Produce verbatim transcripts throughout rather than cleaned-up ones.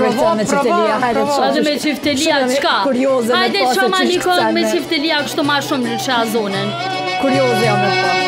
provo, provo, Edhe me çiftelia çka? Kurioze. Hajde shoma një këngë me çiftelia kështu më shumë në çfarë zonën. Kurioze jam me po.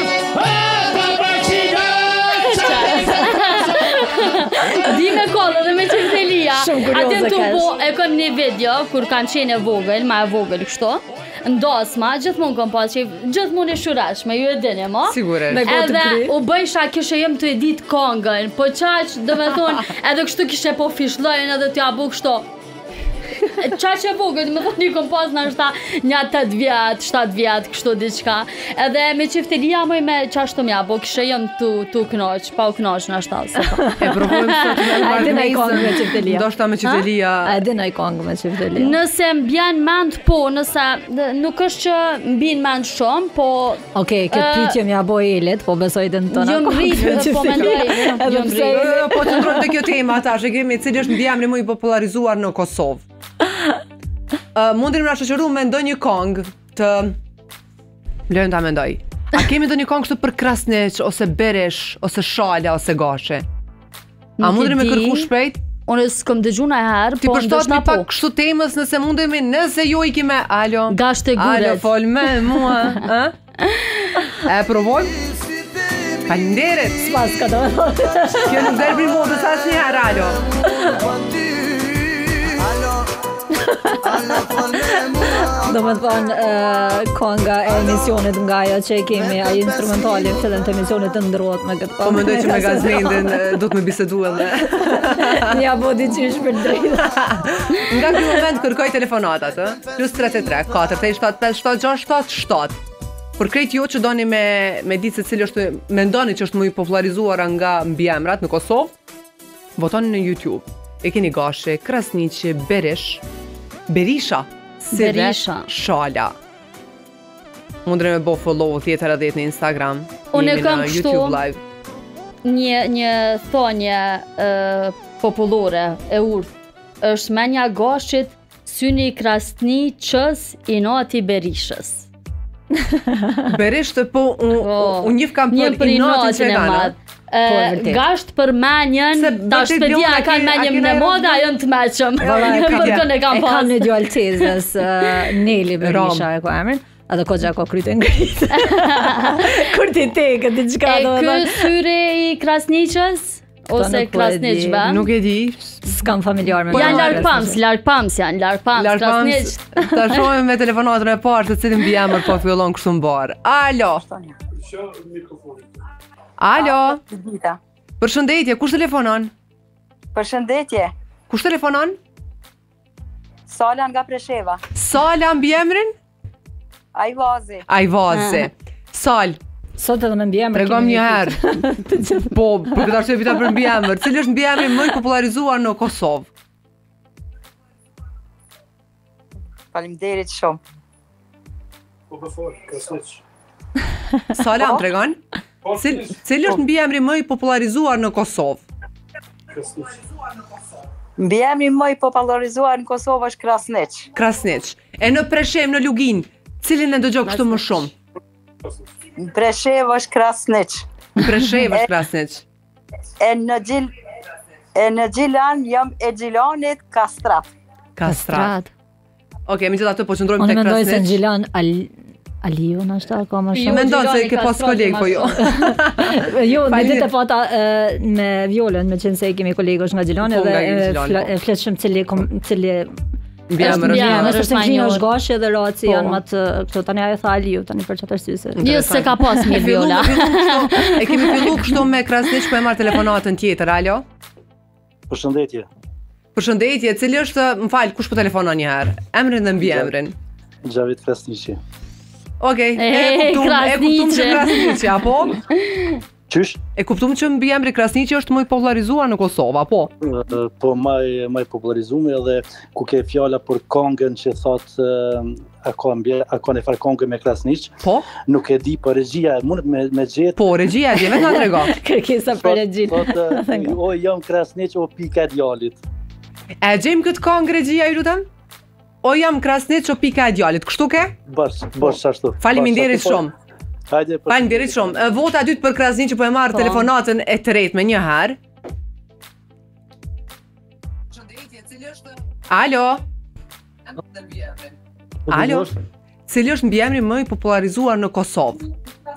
Di me kollë dhe me çiftelia. Atë tu kash. po e kam një video kur kanë qenë e vogël, ma e vogël kështu. Ndosma, gjithmonë kom pas që gjithmonë e shurashme, ju e dini mo? Sigurisht. Edhe u bëjsha kishe jem të edit kongën, po qaq, do me thonë, edhe kështu kishe po fishlojnë edhe t'ja bu kështu. Qaq e vogël, me thonë një kom pas në është një atet vjetë, shtatë vjetë, kështu diqka. Edhe me qiftelia moj me qashtu mja, po kishe jem të knoq, pa u knoq në është asë. E provojmë sot me A e dina i kongë me marrënesën. çiftelia? Ndoshta me çiftelia. A e dina i kongë me çiftelia? Nëse mbjen mend po, nëse nuk është që mbin mend shumë, po Okej, këtë pyetje m'ja boj Elit, po besoj të në tona. jo ngrit, po mendoj, jo ngrit. Jo, jo, po të ndrojmë të kjo tema ata, që kemi cili është mbiemri më i popularizuar në Kosovë. Uh, Mundin më shoqëru me ndonjë këngë të Lejnë ta mendoj. A kemi ndonjë këngë kështu për krasneq, ose beresh, ose shala, ose gashe? A mundin me kërku shpejt? Unë s'kom dëgju në herë, Ti po përshtat ndoshta një po. pak kështu temës nëse mundemi, nëse jo i kime, alo. Gasht e guret. Alo, fol me mua, ë? E provojmë? Faleminderit. Pas ka do. Kjo nuk del prej modës asnjëherë, alo. Do me thonë konga e emisionit nga ajo që e kemi, ai instrumentali në fillim të emisionit të ndrohet me këtë Po kongë. mendoj që me Gazmendin eh, do të më bisedu edhe. Ja bo diqysh për drejtë. Nga ky moment kërkoj telefonatat, ë? Plus tre tre tre, katër tre shtat pesë shtat gjashtë shtat shtat. Për krejt jo që doni me me ditë se cili është mendoni që është më i popularizuar nga mbiemrat në Kosovë, votoni në YouTube. E keni gashe, krasniqe, beresh, berisha, si dhe Berisha. shala. Mundre me bo follow tjetër edhe në Instagram. Unë e jemi kam në kështu- YouTube live. Një një thonje ë popullore e urtë është menja gashit syni i krasniqës i noti berishës. Beresh të po unë Po, un njëf kam Një për për inatin inatin që e kanë. madh. Po, e E, vërtet. gasht për menjen, Se ta vërtet shpedia Leona, e a kanë ke- a menjem kena në e moda, rëndë? janë të meqëm. Valla, e Për ka- të ne kam E ka pas. në dualtezës uh, Neli Berisha e ko emrin. Edhe ko që ko kryte ngrit. Kur ti te këtë diçka E do ky me syri i krasniqës ose nuk po e di. krasniqve? Nuk e di. s'kam familjar me Janë me larg krasniqe. pams, larg pams janë, larg pams, Larg krasniq. pams, ta shohim me telefonatën e parë se cilin mbiemër po fillon kështu mbar. Alo. Alo. Dita. Përshëndetje, kush telefonon? Përshëndetje. Kush telefonon? Sala nga Presheva. Sala mbiemrin? Ajvazi. Ajvazi. Sal, Sot edhe me mbiemër tregom kemi një një herë. Po, për këtë arsye vita për mbiemër. Cili është mbiemri më i popularizuar në Kosovë? Faleminderit shumë. Po për fol, krasniq. Sala më tregon? Po, Cil, cili është mbiemri më i popularizuar në Kosovë? krasniq. Mbiemri më i popularizuar në Kosovë është Krasniq. Krasniq. E në Preshem, në Lugin, cilin e dëgjoj kështu më shumë? Në Preshevë është Krasniq. Në Preshem është Krasniq. E në gjil e në Gjilan jam e Gjilanit Kastrat. Kastrat. Okej, me gjithë atë po qëndrojmë Unë tek mendoj se në Krasniq. Gjilan Al Aliu në është ka më Ju shumë. mendon se Gjilani ke pas Kastrat kolegë më po jo. Jo, në Faleminderit. ditë e pata e, me Violën, me qenë se i kemi kolegësh nga Gjilani Po, dhe nga e, Gjilani, fla- po. e fletshëm cili kom- cili Mbiemër Është është. mbiemër. është se është Gjino manjor. është gashi dhe Raci Po. janë më të këto tani ajo tha Aliu tani për çfarë arsye se. Jo se ka pas E mirë fillu- viola. e fillu kështu- E kemi fillu kështu me Krasniq, po e marr telefonatën tjetër. Alo. Përshëndetje. Përshëndetje, cili është, më fal, kush po telefonon një herë? Emrin dhe mbiemrin. Gjavit Krasniqi. Okej, e E, kuptum, e kuptum që Krasniqe. Krasniqi, apo? Qysh? E kuptum që mbiemri Krasniqi është më i popularizuar në Kosovë, apo? Ë, Po maj maj popularizuar edhe ku ke fjala për kongën që thot ë, a ka mbje, a ka një farë kongë me Krasniq, Po? nuk e di, por regjia mund me me gjetë. Po, regjia e di, vetë na trego. Kërkesa për regjin. Thot, ë, o jam Krasniq o pika e djalit. E gjejmë këtë këngë regjia, ju lutem? O jam Krasniq o pika e djalit, kështu ke? Bash, bash ashtu. Faleminderit Bash ashtu, po. shumë. Hajde. për- Faleminderit shumë. E, Vota e dytë për Krasniq që po e marr Po. telefonatën e tretë me një herë. Alo. Alo. Cili është mbiemri më i popularizuar në Kosovë?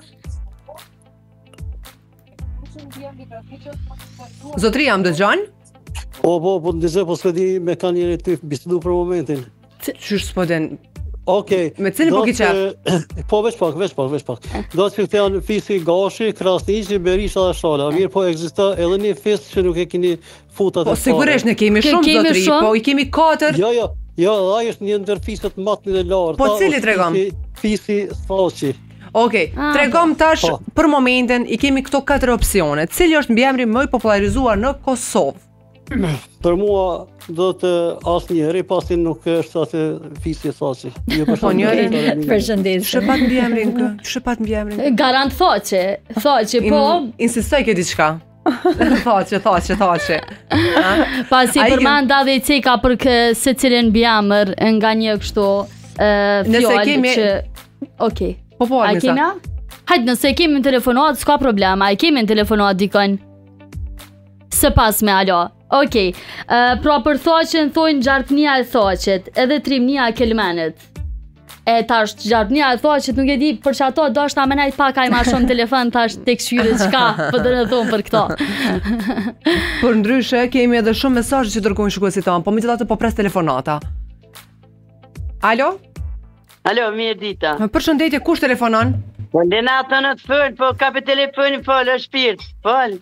Zotri, jam dëgjon? Po, po, po të dëgjoj, po s'ka di me ka njëri të bisedu për momentin. Qysh s'po den? Okej. Me cilin po ki qef? Po, veç pak, veç pak, veç pak. Do të këtë janë fisi Gashi, Krasniqi, Berisha dhe Shala. Mirë po ekzista edhe një fis që nuk e keni futat e Po sigurisht ne kemi shumë zotri, po i kemi katër. Jo, jo. Jo, ai është një ndër fiset më të lartë. Po cili tregom? Fisi Thaçi. Okej, tregom tash për momentin i kemi këto katër opsione. Cili është mbiemri më i popularizuar në Kosovë? Për mua do të asnjëri pasi nuk është atë fisi Thaçi. Po njëri. Përshëndetje. Shëpat mbiemrin kë? Shëpat mbiemrin. Garant Thaçi. Thaçi, po. Insistoj ke diçka. Thaçi, Thaçi, Thaçi. Pasi përmenda dhe i ceka për se cilin mbiemër nga një kështu fjallë që... Okej. Po po, a kemi a? Hajtë, nëse kemi në telefonat, s'ka problema, a kemi në telefonat dikën? Së pas me alo. Okej. Pra për Thaçin thojnë gjarpnia e Thaçit, edhe trimnia e Kelmenit. E tash gjarpnia e Thaçit nuk e di për që ato do është amenajt pak aj ma shumë telefon tash tek shyre qka për dhe në thonë për këto. Për ndryshe kemi edhe shumë mesazhe që dërgojnë shikuesit tanë, po mi të datë po pres telefonata. Alo? Alo, mirë dita. Përshëndetje, kush telefonon? Po Lenata në të fëll, po kapi telefonin fëll, është shpirt, fëll.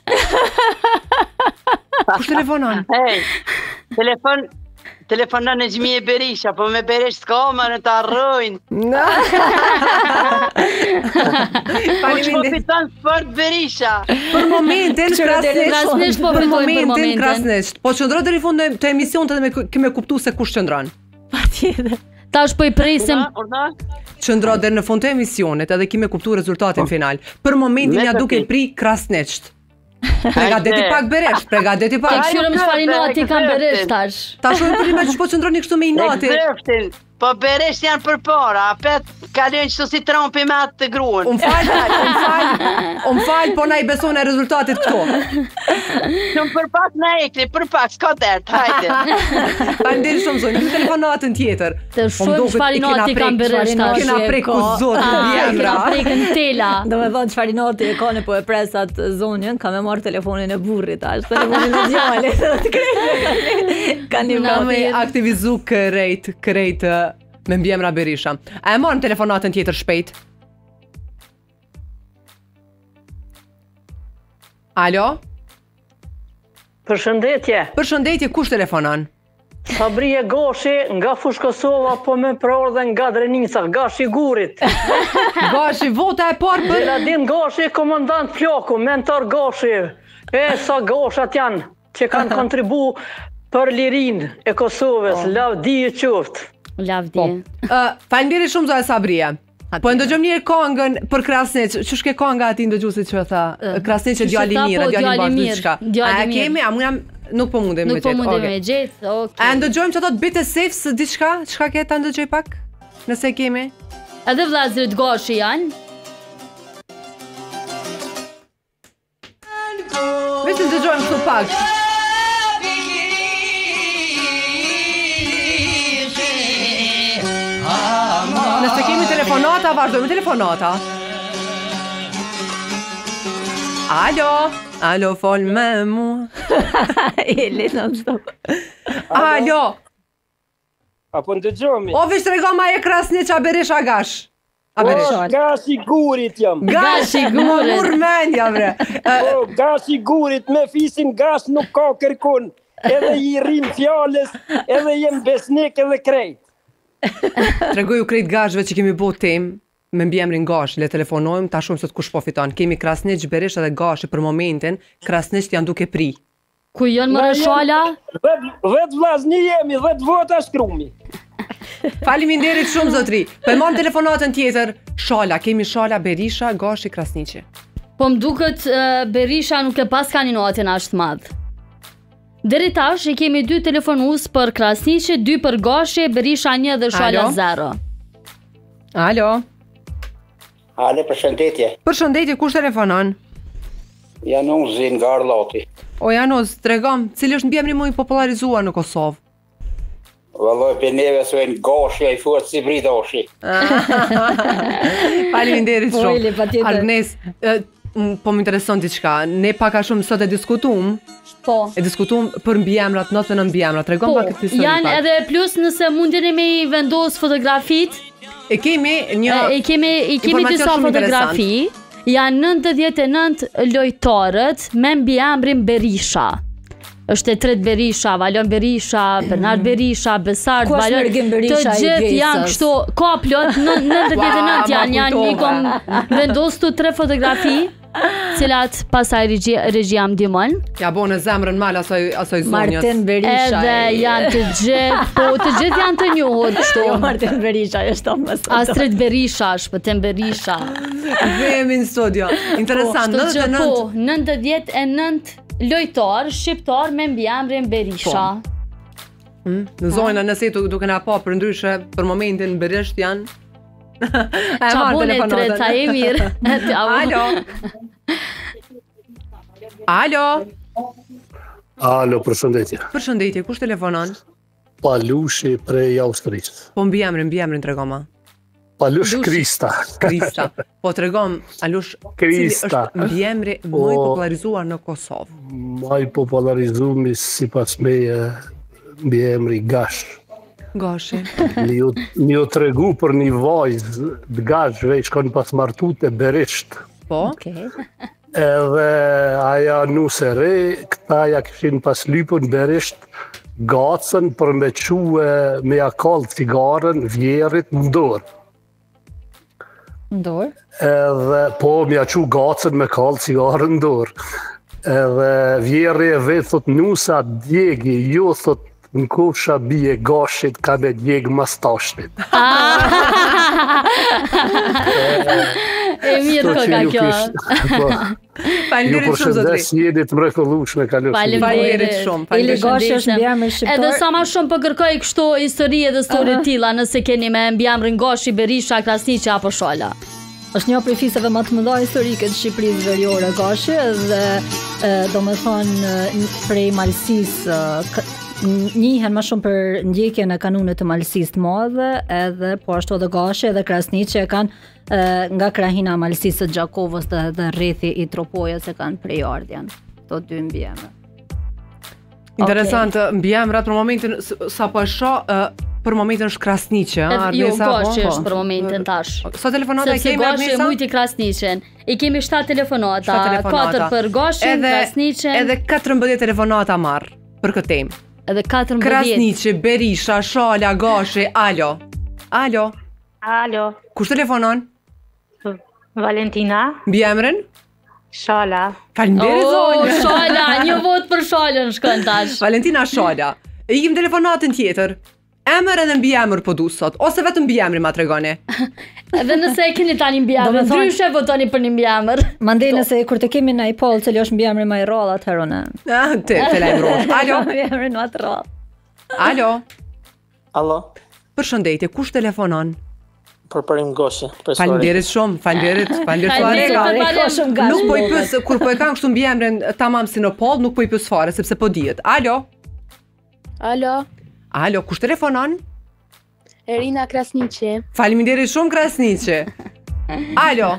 Kush telefonon? Hej, telefon... Telefonon e Gjmije Berisha, po me Berish s'ka më në të arrojnë. Po që po fiton sport Berisha. Për momentin, Krasnisht po fitojnë për momentin. Krasnisht. Po qëndro deri fund të emision të dhe keme kuptu se kush qëndron. Pa tjede. Tash po i presim. Qëndro deri në fund të emisionit edhe kime kuptu rezultatin final. Për momentin ja duke pri Krasnisht. Pregadeti pak Beresh, pregadeti pak. Tek qyre më shfar i nati kam Beresh tash. Ta shumë për ima që po qëndroni kështu me i nati. Po Beresh janë për para, apet kalojnë qëto si trompi me atë të gruën. Unë falë, unë falë, unë falë, po na i besone rezultatit këto. Shumë për pak na ekli, për pak, s'ka dert, hajde. Falënderi shumë zonë, një telefonatën tjetër. Të shumë qëfar i nati kam Beresh tash. Kena prek ku zotë, kena prek në tela. Do me thonë qëfar i nati e kone po e presat zonjën, ka me marrë telefonin e burrit tash, telefonin e djale, të krejtë. Ka një me aktivizu kërejt, kërejt me mbiemra Berisha. A e marrën telefonatën tjetër shpejt? Alo? Përshëndetje. Përshëndetje, kush telefonon? Sabrije Gashi nga Fush Kosova, po me prorë dhe nga Drenica, Gashi Gurit. Gashi, vota e parë për... Zeladin Gashi, komandant Floku, mentor Gashi. E sa Gashat janë që kanë kontribu për lirin e Kosovës, lavdi e qoftë. Lavdi. Falënderi shumë zoja Sabrije. Po ndëgjëm një kongën për Krasniq, që shke konga ati ndëgjusit që tha, Krasniq e djali mirë, djali bashkë diçka. A kemi, a mundam, nuk po mundem me gjetë. Nuk po mundem me gjetë, okej. A ndëgjojmë që ato të bit e safe së diçka, çka ke ta ndëgjoj pak? Nëse kemi. Edhe vllazërit Gashi janë. Vetë ndëgjojmë këtu pak. Nëse kemi telefonata, vazhdojmë telefonata. Alo, alo, fol me mu. Eli, non stop. Alo. Apo ndëgjomi. O, vish të regoma e Krasniq a Berisha Gash. A Berisha. O, Gashi Gurit jam. Gashi Gurit. Më murmenja, bre. O, Gashi Gurit me fisin Gash nuk ka kërkun. Edhe i rrim fjales, edhe jem besnik edhe krejt. Tregoju krejt gashve që kemi bo tem me mbiemrin Gash, le telefonojmë, ta shumë sot kush po fiton. Kemi Krasniq, Berisha dhe Gashi për momentin, Krasniq janë duke pri. Ku janë më rëshala? Vet vlazni jemi, vet vota shkrumi. Faleminderit shumë zotri. Po e marrëm telefonatën tjetër. Shala, kemi Shala, Berisha, Gashi, Krasniqi. Po më duket Berisha nuk e pas kandidatin ashtë madh. Deri tash i kemi dy telefonus për Krasniqi, dy për Gashi, Berisha një dhe Shala zero. Alo. Alo, përshëndetje. Përshëndetje, kush telefonon? Janë unë zinë nga Arlati. O Janoz, tregom, cili është mbiemri më i popularizuar në Kosovë? Vallaj, për neve sojnë gashi, a i fuat si bridashi. Faleminderit Po, Eli, shumë. patjetër. Arnes, e, m- po më intereson diçka. Ne pak a shumë sot e diskutum, Po. e diskutum për mbiemrat, nëntëdhjetë e nëntë mbiemrat. Tregon Po, pak këtë histori janë pak. edhe plus nëse mundeni me i vendos fotografit, E kemi një e, e kemi, i kemi informacion disa shumë fotografi, janë nëntëdhjetë e nëntë lojtarët me mbiemrin Berisha. Është e tret Berisha, Valon Berisha, Bernard Berisha, Besart, Ku është Valon. Mergim Berisha Të i gjithë janë Vjesës? kështu, ka plot në nëntëdhjetë e nëntë Ua, janë, ma janë i kom kujtova. vendos tu tre fotografi, cilat pasaj regjia, regjia më ndihmon. ja bo në zemrën mal asoj asoj zonjës. Martin Berisha. Edhe e- janë të gjithë, po të gjithë janë të njohur kështu. Jo, Martin Berisha, është më sot. Astrid Berisha, Shpëtim Berisha. Vemi në studio. Interesant, Kështu që nëntëdhjetë e nëntë. po, nëntëdhjetë e nëntë lojtar shqiptar me mbiemrin Berisha. Mm, Në zona nëse tu duke na pa për ndryshe për momentin Berisht janë. E Qa marr bune tre, telefonatën. ta e mirë. Alo. Alo. Alo, përshëndetje. Përshëndetje, kush telefonon? Palushi prej Austrisë. Po mbiemrin, mbiemrin tregoma. Palush Krista. Krista. Po tregom, Alush, cili Krista. është mbiemri më i Po. popularizuar në Kosovë? Ma i popularizumi si pas meje mbiemri Gash. Gashi. Mi ju, mi ju tregu për një vajzë të Gash, veç kanë pas martu të Berisht. Po? Okej. Edhe aja nuse re, këta ja këshin pas lypën Berisht gacën për me quë me akall cigaren vjerit në dorë. Ndor. Edhe po mja qu gacën me kall cigaren në dorë. Edhe vjeri e vetë thot nusa djegi, jo thot në kosha bie Gashit ka me djeg mastashtit. E mirë ko ka kjo. Ju Faleminderit shumë zotri. përshëndes jeni të mrekullueshme kalush. Faleminderit. Faleminderit shumë. Eli Faleminderit. Gashi është mbiemri shqiptar. Edhe sa ma shumë po kërkoj kështu histori edhe story uh tilla nëse keni me mbiemrin Gashi, Berisha, Krasniqi apo Shola. Është një prej fisave më të mëdha historike të Shqipërisë veriore Gashi dhe e, do me thonë e, prej malësisë e, k- n- njihen më shumë për ndjekjen e kanunit të malësisë të madhe, edhe po ashtu edhe Gashi edhe Krasniqi e kanë e, nga krahina e malësisë së Gjakovës dhe, dhe rrethi i Tropojës e kanë prejardhjen. Këto dy mbiemra. Interesant, mbiemrat për momentin s- sa po e shoh, ë, për momentin është Krasniqi, ëh, Edhe- Jo, Arnesa, po, Gashi po. është për momentin tash. Sa telefonata Sepse kemi Gashi e Arnesa? mujti Krasniqin. I kemi shtatë telefonata, Shtatë telefonata. katër për Gashin, Edhe- Krasniqin, Edhe katërmbëdhjetë telefonata marr për këtë temë. edhe katërmbëdhjetë. Krasniqi, Berisha, Shola, Gashi, alo. Alo. Alo, Kush telefonon? Valentina, Mbiemrin? Shala. Faleminderit Oh, zonjë. Shola, një vot për Sholën shkon tash. Valentina Shola. E ikim telefonatën tjetër. Emër edhe mbiemër po du sot, ose vetëm mbiemrin ma tregoni. Edhe nëse e keni tani mbiemër, Do me thonë- ndryshe votoni për një mbiemër. Mandej nëse kur të kemi në i poll cili është mbiemri më i rrallë atëherë ne. Ah, te, te lajmërosh. Alo. Mbiemri më të rrallë. Alo. Alo, Përshëndetje, kush telefonon? për përim Gashi. Faleminderit shumë, faleminderit, faleminderit Faleminderit, Suarela. faleminderit. Ka shumë gash. Nuk po i vogël. pys kur po e kanë kështu mbiemrin tamam si në poll, nuk po i pys fare sepse po dihet. Alo. Alo, Alo, kush telefonon? Erina Krasniqi. Faleminderit shumë Krasniqi. Alo.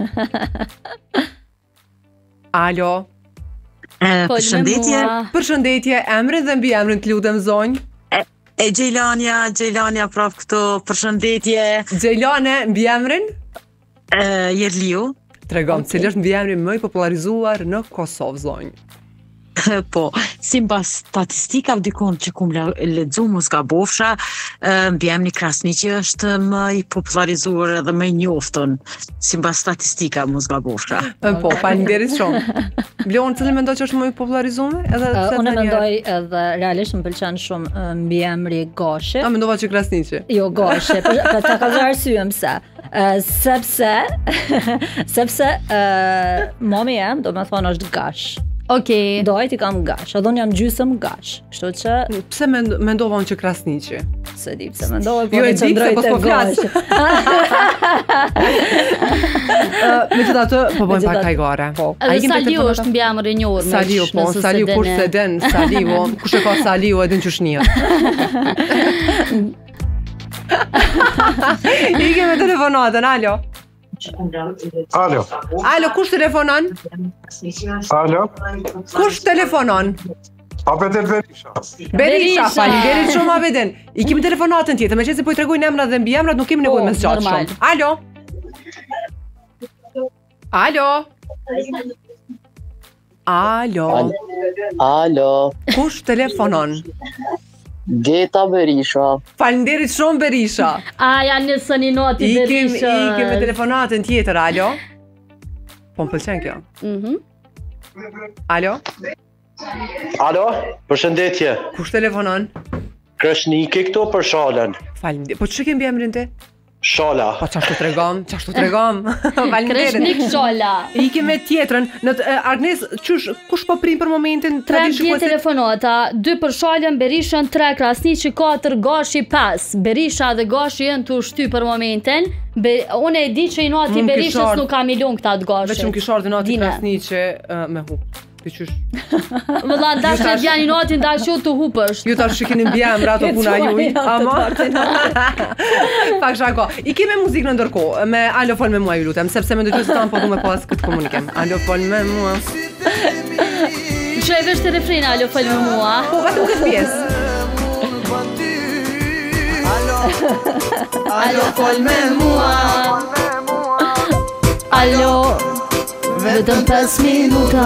Alo. Po, Përshëndetje. me mua. Përshëndetje, emrin dhe mbiemrin të lutem zonjë. E Gjejlania, Gjejlania praf këtu, përshëndetje. Gjejlane, mbiemrin? E, Jerliu. Tregom, cili është mbiemri më i popularizuar në Kosovë zonjë. Po, si mbas statistikave dikon që kum le- lexu mos gabofsha, e, mbiemri Krasniqi është më i popularizuar edhe më i njoftun, si mbas statistika mos gabofsha. Po, faleminderit shumë. Blon, cili mendoj që është më i popularizuar? Edhe Uh, pse unë thënë mendoj edhe realisht më pëlqen shumë uh, mbiemri Gashi. A mendova që Krasniqi. Jo, Gashi, për, për ta ka arsye pse. Uh, sepse sepse uh, mami jam, do me thonë është Gash. Okej. Dojt i kam Gash, edhe unë jam gjysëm Gash. Kështu që Pse mend- mendova unë që Krasniqi? Se di pse mendoj, po Jo e ne di pse, qëndroj po te s'po flas. goshi. Megjithatë, po bëjmë pak kajgare. Po. Edhe Saliu është mbi emër i njohur. Saliu, po, Saliu kur se den, Saliu, kush e ka Saliu edhe që shnihet. Ike me telefonatën, alo. Alo. Alo, kush telefonon? Alo. Kush telefonon? Abedel Berisha. Berisha, faleminderit shumë Abedel. I kemi telefonatën tjetër, meqense po i tregojnë emrat dhe mbiemrat, nuk kemi nevojë me zgjat shumë. Alo. Alo. Alo. Alo. Kush telefonon? Geta Berisha. Faleminderit shumë Berisha. A janë nësën i noti Berisha. I kemi telefonatën tjetër, alo. Po më pëlqen kjo. Alo. Alo, përshëndetje. Kush telefonon? Krashniki këtu për Shalën. Faleminderit. Po ç'e ke mbi emrin ti? Shala. Po çashtu tregom, çashtu tregom. Faleminderit. Krashnik Shala. Ikim me tjetrën. Në Agnes, çysh, kush po prim për momentin? Tre vjet telefonata, dy për Shalën, Berishën, tre Krasniqi, katër Gashi, pesë. Berisha dhe Gashi janë tu shty për momentin. Unë e di që i noti Berishës nuk ka milion këta të Gashi. Vetëm kishar dhe noti Krasniqi me hu. Ti qysh? Më dha dash të vjani notin dash ju të hupësht. Ju tash keni mbjem rato puna juj. Ama. Pak shako. I kemi muzikë në ndërkohë. Me alo fol me mua ju lutem, sepse më dëgjoj se tam po du me pas këtë komunikim. Alo fol me mua. Çe vesh te refreni alo fol me mua. Po vetëm këtë pjesë. Alo. Alo fol me mua. Alo. Vetëm pesë minuta.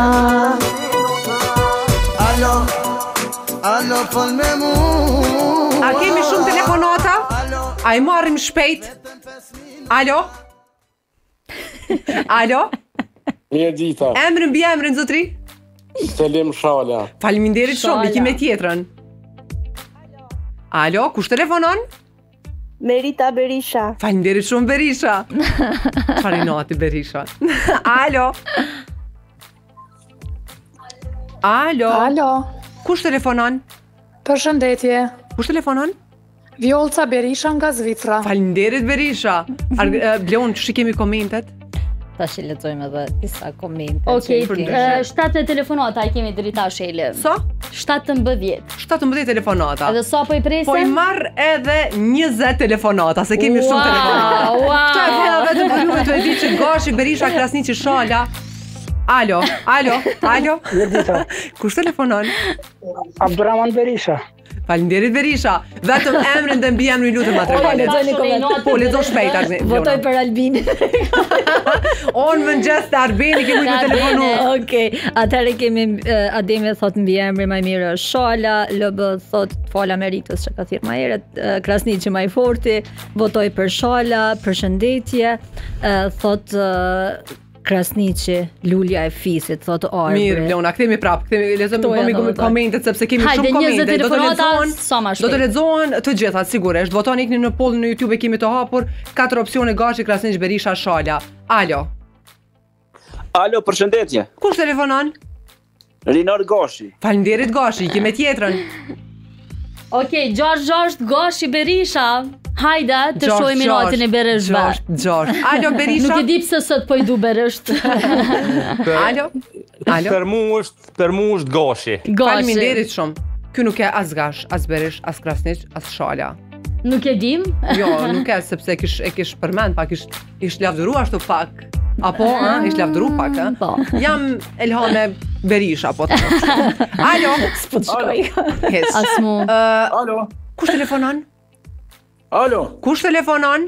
Alo, alo fol me mua. A kemi shumë telefonata? A i marrim shpejt? Alo? Alo? Mirë dita. Emrin mbi emrin zotri? Selim Shala. Faleminderit shumë, i kemi tjetrën. Alo, kush telefonon? Merita Berisha. Faleminderit shumë Berisha. Çfarë noti Berisha? Alo. Alo. Alo. Kush telefonon? Përshëndetje. Kush telefonon? Vjolca Berisha nga Zvicra. Faleminderit Berisha. Bleon, ç'i kemi komentet? Tash i lexojmë edhe disa komente. Okej, shtatë telefonata i kemi deri tash Ele. Sa? shtatëmbëdhjetë. shtatëmbëdhjetë telefonata. Edhe sa po i presim? Po i marr edhe njëzet telefonata, se kemi shumë telefonata. Wow! Këto e vjen vetëm për juve të e di që Gashi, Berisha, Krasniqi, Shala. Alo, alo, alo. Jerdita. Kush telefonon? Abdurrahman Berisha. Faleminderit Berisha. Vetëm emrin dhe mbi emrin lutem ma tregoni. Po lexo shpejt Agni. Votoj për Albinin. On mëngjes të Albini kemi të telefonu. Okej, atëherë kemi Ademi thot mbi emri më i mirë është Shala, L B thot Fala Meritës që ka thirrë më herët, Krasniqi më i forti, votoj për Shala, përshëndetje, thot Krasniqi, lulja e fisit, thotë Arbri. Mirë, Leona, kthehemi prapë. Kthehemi, lexojmë komi komentet sepse kemi shumë komente. Do të lexohen, do të lexohen të gjitha sigurisht. Votoni ikni në poll në YouTube, e kemi të hapur katër opsione Gashi, Krasniqi, Berisha, Shala. Alo. Alo, përshëndetje. Kush telefonon? Rinar Gashi. Faleminderit Gashi, kemi tjetrën. Okej, gjashtë gjashtë Gashi Berisha. Hajde, të shohim notin e Bereshve. Gjashtë, gjashtë. Alo Berisha. Nuk e di pse sot po i du Beresht. Alo. Alo. Për mua është, për mua është Gashi. Faleminderit shumë. Ky nuk e as Gash, as Beresh, as Krasniq, as Shala. Nuk e dim? Jo, nuk e, sepse kish e kish përmend pak, ish ish lavdëru ashtu pak. Apo, ë, ish lavdëru pak, ë. Po. Jam Elhame Berisha, po të thosh. Alo. S'po të shkoj. Asmu. Alo. Kush telefonon? Alo. Kush telefonon?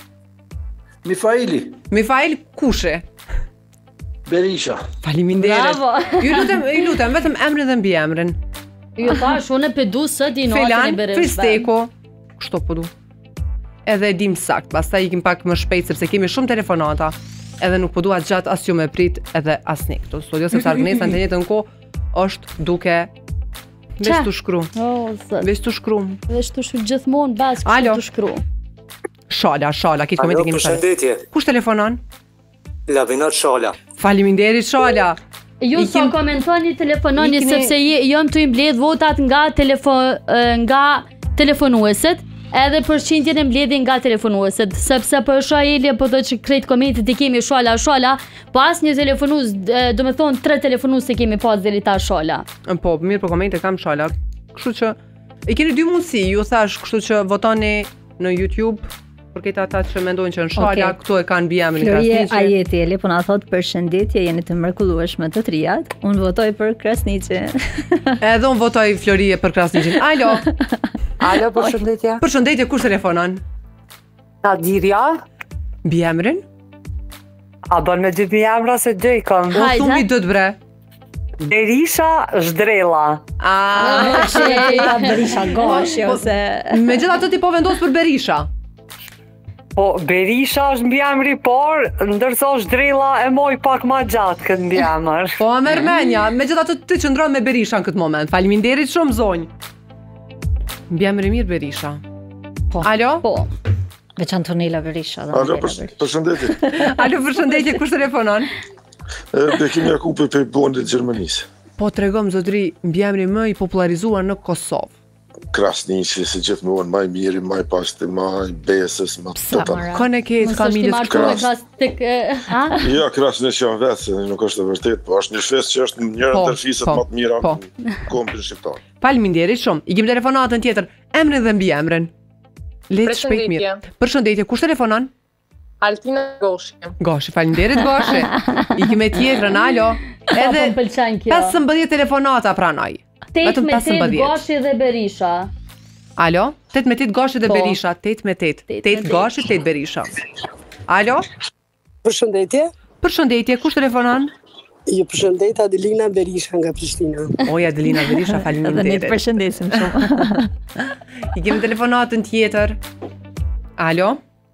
Mifaili. Mifail kushe? Berisha. Faleminderit. Bravo. Ju lutem, ju lutem vetëm emrin dhe mbiemrin. Jo thash, unë e pedu së di notin e Bereshve. Fisteko. Kështu po du. Edhe e dim sakt, pastaj ikim pak më shpejt sepse kemi shumë telefonata. Edhe nuk po dua gjatë as ju me prit edhe as ne këtu në studio sepse Argnesa në njëjtën kohë është duke veç të shkru. Oh, zot. Veç të shkru. Veç të shkru gjithmonë bas kështu të shkru. Shala, Shala, kitë komente kemi Shala. Përshëndetje. Kush telefonon? Lavinat Shala. Faleminderit Shala. Ju sa komentoni, telefononi sepse jam të i mbledh votat nga telefon nga telefonuesit. edhe përqindjen e mbledhin nga telefonuesit, sepse për Shaili po thotë që krejt komentet i kemi shala shala, po asnjë telefonues, do me thonë tre telefonues e kemi pas deri ta shala. Po, mirë për komente kam shala. Kështu që i keni dy mundësi, ju thash, kështu që votoni në YouTube për këtë ata që mendojnë që në shala, okay. Këto e kanë bia me një Florie Krasniqi. Ajeteli, po na thot përshëndetje, jeni të mrekullueshme të trijat. Unë votoj për Krasniqi. Edhe unë votoj Florie për Krasniqin. Alo. Alo, përshëndetje. Përshëndetje, kush telefonon? Nadiria. Biemrin? A don me dy biemra se dy kam. O thumi dët bre. Berisha Zhdrella. Ah, Berisha Gashi ose. Megjithatë ti po vendos për Berisha. Po, Berisha është mbiemri por, ndërsa Zhdrella e moj pak ma gjatë këtë mbiemër. Po, a mërmenja, megjithatë ti qëndron me Berisha në këtë moment. Faleminderit shumë zonjë. Mbiemri mirë Berisha. Po. Alo? Po. Veç Antonella Berisha. Alo, përshëndetje. Alo, përshëndetje, kush telefonon? Bekim Jakupi për bondit Gjermanisë. Po, tregom zotri, mbiemri më i popularizuar në Kosovë. Krasniqi, si gjithmonë, maj miri, maj pashti, maj besës, ma të të. Kone kejtë familjes Kras. Ha? Ja, Krasniqi janë vetë, se nuk është e vërtet, po është një fes që është njërë në tërfisët më të mira në kompin shqiptar. Faleminderit shumë, i kem telefonatën tjetër, emrin dhe mbi emrin. Letë shpejt mirë. Përshëndetje, kush telefonon? Altina Goshi. Goshi, faleminderit Goshi. I kem tjetrën, alo. Edhe pesëmbëdhjetë telefonata pranoj. tetëmbëdhjetë Gashi dhe Berisha. Alo? tetëmbëdhjetë Gashi dhe Berisha. tetëmbëdhjetë. tetë Gashi, tetë Berisha. Alo? Përshëndetje. Përshëndetje, kush telefonon? Ju përshëndet Adelina Berisha nga Prishtina. Oj, Adelina Berisha, faleminderit. Dhe ne të përshëndesim shumë. I kemi telefonatën tjetër. Alo?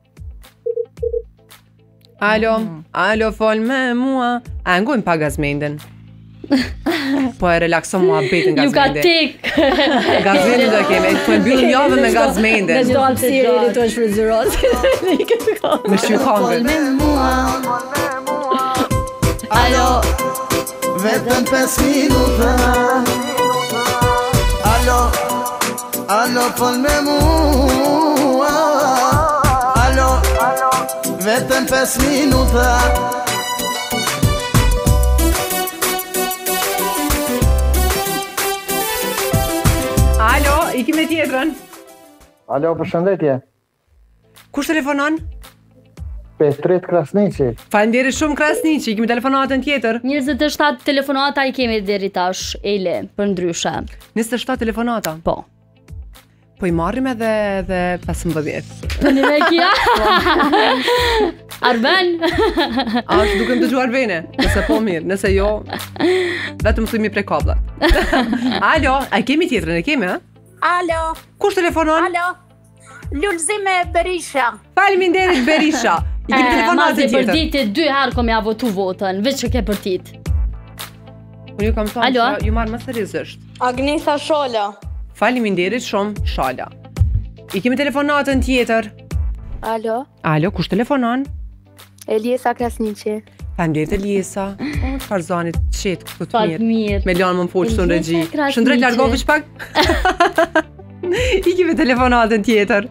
Alo? Alo, fol me mua. A ngojmë pa gazmendin. Po e relakso mua betin gazmendin. Ju ka tek. Gazmendin do kemi. Po e mbyllim javën me gazmendin. Me çdo hapësirë i të shfrytëzohet. Me shqyrkongën. Alo, vetëm pesë minuta. Alo, alo, fol me mua. Alo, vetëm pesë minuta. Alo, i kime tjetrën? Alo, përshëndetje. Kush telefonon? pesëdhjetë e tre Krasniqi. Faleminderit shumë Krasniqi, kemi telefonatën tjetër. njëzet e shtatë telefonata i kemi deri tash, Ele, për ndryshe. njëzet e shtatë telefonata? Po. Po i marrim edhe edhe pesëmbëdhjetë. Të një me kja? Arben? A është duke më dëgju Arbene? Nëse po mirë, nëse jo, vetëm thujmi prej kablat. Alo, a kemi tjetrën, e kemi, ha? Alo. Kush telefonon? Alo. Lulzime Berisha. Faleminderit Berisha. I kemi telefonatën tjetër. Për ditë dy herë kom ja votu votën, veç që ke për tit. Unë ju kam thonë që ju marrë më seriozisht. Agnesa Shola. Faleminderit shumë, Shala. I kemi telefonatën tjetër. Alo. Alo, kush telefonon? Eliesa Krasniqi. Faleminderit Eliesa. O, çfarë zanit qetë këtu të mirë. mirë. Me lanë më më folë në regji. Krasniqi. Shëndrejt largovish pak? I kemi telefonatën tjetër.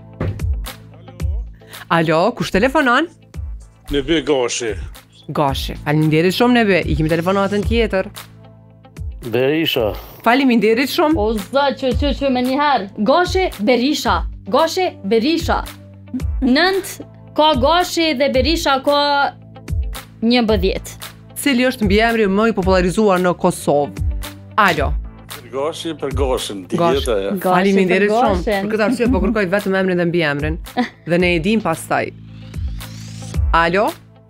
Alo, kush telefonon? Nebe Gashi. Gashi, faleminderit shumë Nebe. I kemi telefonatën tjetër. Berisha. Faleminderit shumë. O zë, që që që me njëherë. Gashi, Berisha. Gashi, Berisha. Nënt, ka Gashi dhe Berisha ka njëmbëdhjetë. Cili është mbiemri më i popularizuar në Kosovë? Alo. Gashi për Gashin, ti Gashi. jeta ja. Faleminderit shumë. Për këtë arsye po kërkoj vetëm emrin dhe mbiemrin. Dhe ne e dim pastaj. Alo?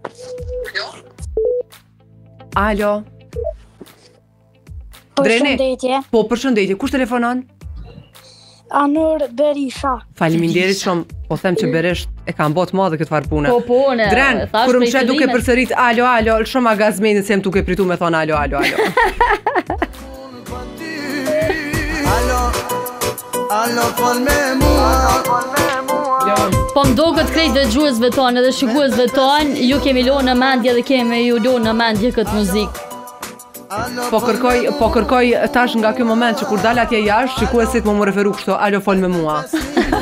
Alo? Përshëndetje. Po, përshëndetje. Kush telefonon? Anur Berisha. Faleminderit shumë. Po them që Beresh e kanë botë madhe këtë farë pune. Po, po, ne. Dren, kur më shet duke përsërit alo, alo, shumë agazmenin se jam duke pritu me thonë alo, alo, alo. Alo, alo, fol me mua. Po më do këtë krejt dëgjuesve tonë edhe shikuesve tonë, ju kemi lo në mendje dhe kemi ju lo në mendje këtë muzikë. Po kërkoj, po kërkoj tash nga ky moment që kur dal atje jashtë, shikuesit më më referu kështu, alo fol me mua.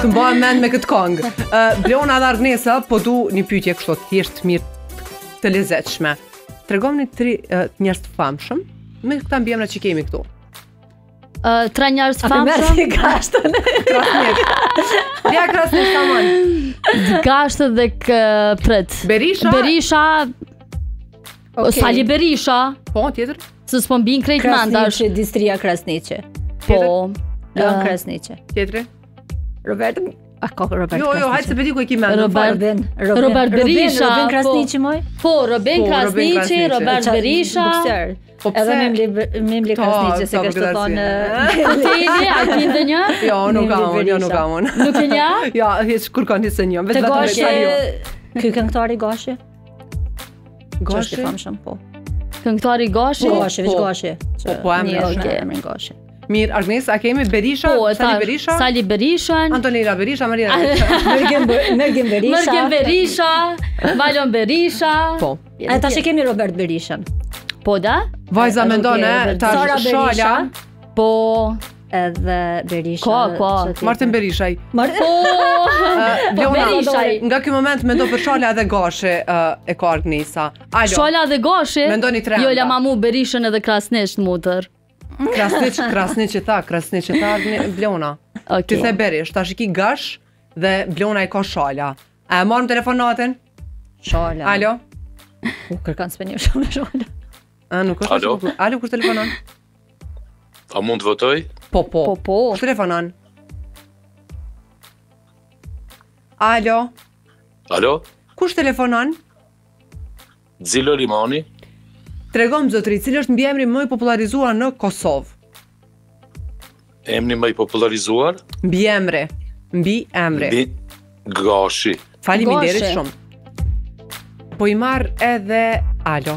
Të mbahem mend me këtë këngë. Uh, Bleona dhe Argnesa, po du një pyetje kështu thjesht mirë të lezetshme. Tregomni tri uh, njerëz të famshëm me këta mbiemra që kemi këtu. Uh, tre njerëz të A të merë si famshëm. gashtën. Krasnik. Dja Krasnik tamam. Gashtë dhe kë pret. Berisha. Berisha. Okej. Sali Berisha. Po, tjetër. Se s'po mbin krejt mendash. Krasniqi, Distria Krasniqi. Po. Leon uh, Krasniqi. Tjetri. Robert A ka Robert Jo, jo, hajtë se pedi ku e ki mendë. Robert, Robin, Robert Berisha. Robin Krasniqi moj? Po, Robin Po, Robin Krasniqi, Krasniqi. Robert Berisha. Bukser. Po pse? Edhe Mimli Mimli Krasniqi se po, kështë të thonë. Tini, a ki ndë një? Jo, nuk ka unë, jo, nuk ka unë. Nuk e një? Ja, hiç kur ka nisë një. Të Gashi, ky këngëtari Gashi. Gashi? Është i famshëm, po. Këngëtari Gashi? Gashi, veç Gashi. Po, po emri Një është. është emrin Gashi. Mirë, Agnes, a kemi Berisha? Po, e Sali thash, Berisha? Sali Berishën. Antonina Berisha, Maria Berisha. Mergem Mergem Berisha. Mergem Berisha, Valon Berisha. Po. A tash e kemi Robert Berishën. Po da? Vajza mendon, e, tash Sara Berisha. Shala. Po. Edhe Berisha. Ka, ka. Martin Berishaj. Mar Po. Bleona, Berishaj. nga ky moment mendo për Shala dhe Gashi uh, e ka Agnesa. Alo. Shala dhe Gashi. Mendoni tre. Jo, la mamu Berishën edhe Krasniq në mutër. Krasniq, Krasniq që tha, Krasniq që tha Agne- Bleona. Okay. Ti the Berish, tash i ki Gash dhe Bleona i ka Shala. A e marrim telefonatin? Shala. Alo. U kërkan s'peni shumë Shala. A nuk është. Alo? shumë- Alo, kush telefonon? A mund të votoj? Po, po. Po, po. Kush telefonon? Alo. Alo? Kush telefonon? Zilo Limani? Tregom zotri, cili është mbiemri më i popularizuar në Kosovë? Emri më i popularizuar? Mbiemri. Mbi emri. Mbi Gashi. Faleminderit Gashi. shumë. Po i marr edhe alo.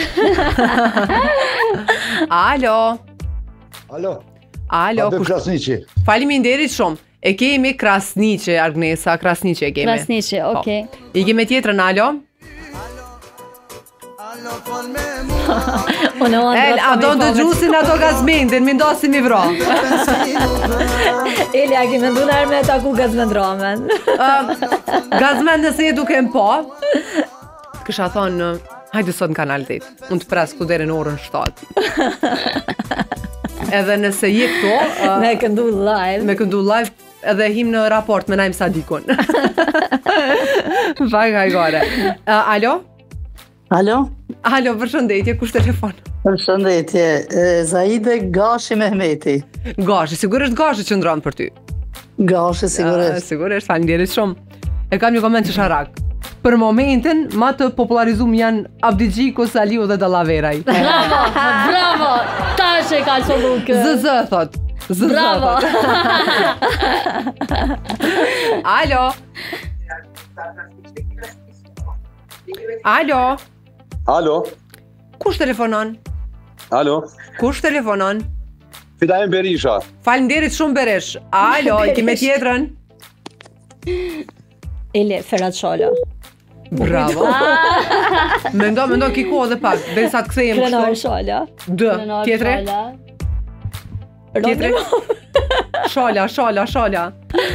Alo. Alo. Alo. Abe kush- Krasniqi. Faleminderit shumë. E kemi Krasniqi, Argnesa, Krasniqi e kemi. Krasniqi, okay. Po. I kemi tjetrën alo. Unë o El, a do të gjusin ato gazmendin, mi ndosin mi vro. Eli, a ki me ndu nërë me ta ku gazmendromen. Gazmend nëse je duke më po. Kësha thonë, hajde sot në kanal tet. Unë të pres ku deri në orën shtatë. Edhe nëse je këto, uh, Me këndu live. me këndu live, edhe him në raport me Naim Sadikun. Vaj hajgore. Uh, alo? Alo? Alo, përshëndetje, kush telefon? Përshëndetje, e, Zaide Gashi Mehmeti. Gashi, sigurisht Gashi që ndronë për ty. Gashi, Uh, sigurisht. sigurisht, falenderit shumë. E kam një koment që sharak. Për momentin, ma të popularizum janë Abdigjiku, Saliu dhe Dallaveraj. Bravo, bravo. Tash e ka qëllu kë. Zë thot. Zë Bravo. thot. Alo. Alo. Alo. Kush telefonon? Alo. Kush telefonon? Fidajem Berisha. Falenderit shumë Beresh. Alo, i kime tjetrën? Eli, Ferhat Shala. Bravo. Mendo, mendo ki kohë dhe pak, dhe sa të kthejem Krenar kështu. Shala. D, tjetre? Tjetre? Shala, shala, shala.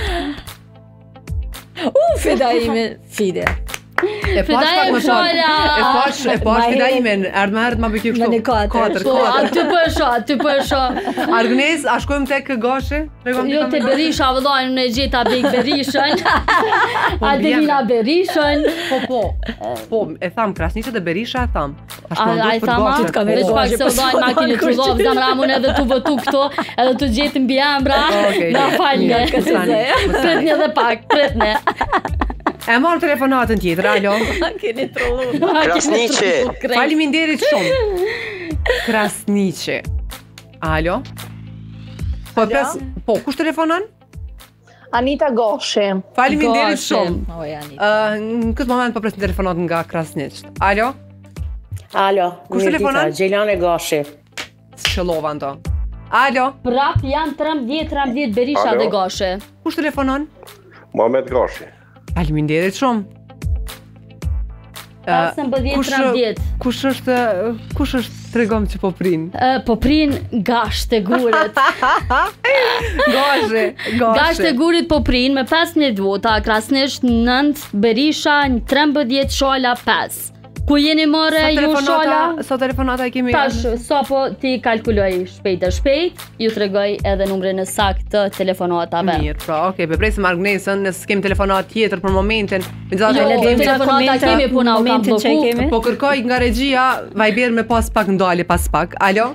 U, fida ime, fide. E pash pak më Shala. E pash, e pash fida imen, erdë më erdë ma bëkju kështu. Me një katër. Katër, Po, katër. aty po e shoh, aty po e shoh. Argnes, a shkojmë tek Gashi? Tregon Jo te Berisha, vëllai, unë e gjeta Big Berishën. Adelina Berishën. Po, po. Po, e tham Krasniqi dhe Berisha e tham. Tash A më ai ndot për thama, Gashin. veç pak se vëllai makinë trullov, zamra mun edhe tu votu këto, edhe tu gjetë mbi emra. Okej, Na mirë, falni, mirë, këtë mos tani, se. mos tani. Pritni edhe pak, pritni. E marr telefonatën tjetër, alo. Keni trollu. Krasniqi. Faleminderit shumë. Krasniqi. Alo. Po Alo? pres, po kush telefonon? Anita Gashi. Faleminderit Gashi. shumë. O, janë. Ë, në këtë moment po pres një telefonat nga Krasniq. Alo. Alo, Kush mirë telefonon? dita, Gjelane Gashi. Shëllova ndo. Alo. Prap janë tridhjetë tridhjetë Berisha Alo? dhe Gashi. Kush telefonon? Mohamed Gashi. Faleminderit shumë. pesëmbëdhjetë tridhjetë. Kush është kush është tregom që po prin? Po prin gasht e gurit. Gazhe, gazhe. Gasht e gurit po prin me pesëmbëdhjetë vota, Krasnisht nëntë, Berisha trembëdhjetë, Shola pesë. Ku jeni more ju Shola? Sa telefonata e kemi? Tash, sa po ti kalkuloj shpejt e shpejt, ju tregoj edhe numrin e saktë të telefonatave. Mirë, pra, okay, po presim marrënesën, nëse kemi telefonat tjetër për momentin. Jo, telefonata kemi puna u kam bloku. Po kërkoj nga regjia Viber me pas pak ndalje pas pak. Alo?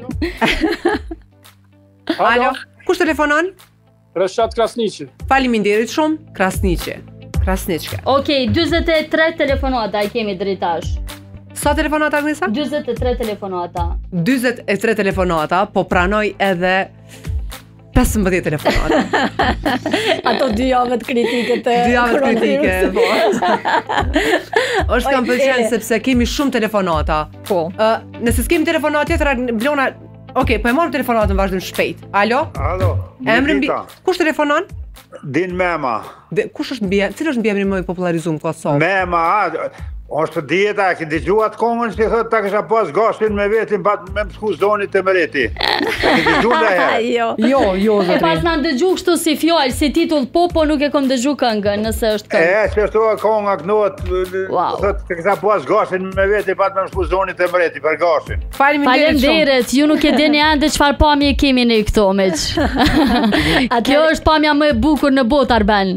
Alo? Kush telefonon? Reshat Krasniqi. Faleminderit shumë, Krasniqi. Krasniqke. Okej, dyzet e tre telefonata i kemi dritash. Sa telefonata Agnesa? dyzet e tre telefonata. dyzet e tre telefonata, po pranoj edhe pesëmbëdhjetë telefonata. Ato dy javët kritike të Dy javët kritike, po. Është kam pëlqen sepse kemi shumë telefonata. Po. Nëse s'kemi telefonata tjetër, Blona, okej, po e marrim telefonatën vazhdim shpejt. Alo? Alo. Emrin mbi. Kush telefonon? Din Mema. Dhe kush është mbi? Cili është mbiemri më i popullarizuar në Kosovë? Mema, është dieta, që dëgjuat kongën që thotë ta kisha pas gashtin me vetin pa me më shku zonit të mëreti. Ta ki dëgju dhe herë? Jo, jo, jo, zotri. E pas na dëgju kështu si fjallë, si titull po, po nuk e kom dëgju këngën, nëse është këngë. E, që është toa konga kënot, thotë ta kisha pas gashtin me vetin pa me më shku zonit të mëreti për gashtin. Faleminderit, ju nuk e dini ende çfarë pamje kemi ne këto miq. Kjo është pamja më e bukur në botë, Arben.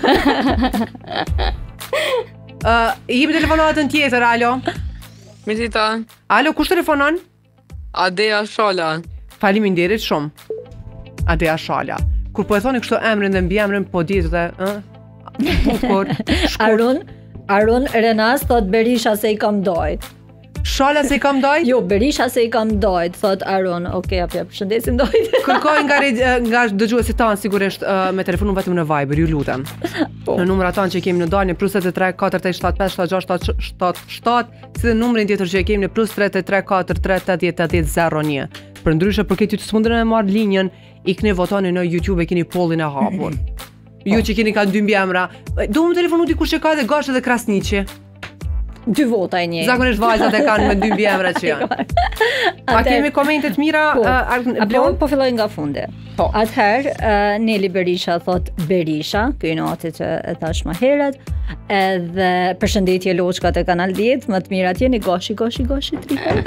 Uh, jemi telefonatën tjetër, alo? Mirëdita. Alo, kush telefonon? Adea Shola. Faleminderit shumë. Adea Shola. Kur po e thoni kështu emrin dhe mbiemrin, po ditë dhe, ë? Bukur. Arun, Arun Renas thot Berisha se i kam dojt. Shola se i kam dojt? Jo, Berisha se i kam dojt, thot Arun. Okej, apja, përshëndesim dojt. Kërkoj nga, nga dëgjuesit tanë sigurisht uh, me telefonu vetëm në Viber, ju lutem. Po. Në numrat tanë që kemi në dalje plus tre tre katër tre shtat pesë shtat gjashtë shtat shtat, si dhe numrin tjetër që kemi në plus tre tre katër tre osem osem osem zero një. Për ndryshe, për këtë ju të smundën e marrë linjën, i keni votoni në YouTube e keni pollin e hapur. Ju që keni ka dy mbiemra, do më telefonu dikush që ka dhe Gash dhe Krasniqi. Dy vota e një. Zakonisht vajzat e kanë me dy mbiemra që janë. A kemi komente të mira? Po, uh, po, po filloj nga fundi. Po. Atëherë, uh, Neli Berisha thot Berisha, ky noti që e thash më herët, edhe përshëndetje loçkat e Kanal dhjetë, më të mirat jeni Gashi, Gashi, Gashi, tri.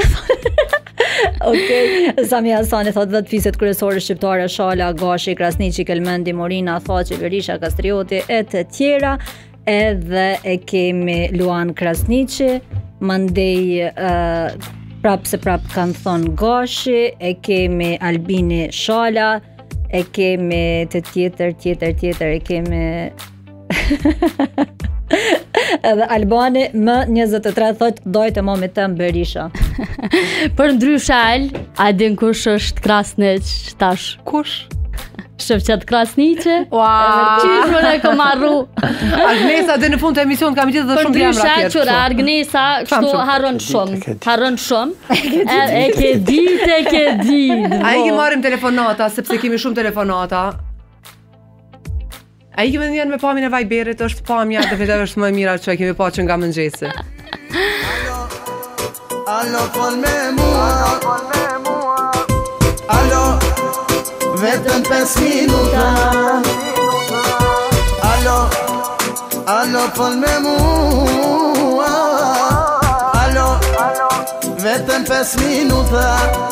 Okej, Sami Hasani thot dhe të fiset kryesore shqiptare Shala, Gashi, Krasniqi, Kelmendi, Morina, Thaçi, Berisha, Kastrioti e të tjera. Edhe e kemi Luan Krasniqi, mandej uh, prap se prap kanë thonë Gashi, e kemi Albini Shala, e kemi të tjetër, tjetër, tjetër, e kemi... Edhe Albani më njëzet e tre thot dojtë e momit tëm Berisha. Për ndryshal, a din kush është Krasniq tash? Kush? Shëfqet Krasniqi. Wow. Qysh më ne kom arru. Agnesa dhe në fund të emision kam gjithë dhe shumë bjemra tjerë. Për ndrysha, Agnesa kështu harron shumë. Harron shumë. E ke dit, e ke dit. A i ki marim telefonata, sepse kemi shumë telefonata. A i kemi njën me pamin e Viberit, është pamja dhe vetëve është më e mira që kemi pa që nga mëngjesi. Alo, fol me mua. Alo, vetëm pesë minuta. Alo, alo, fol me mua. Alo, vetëm pesë minuta.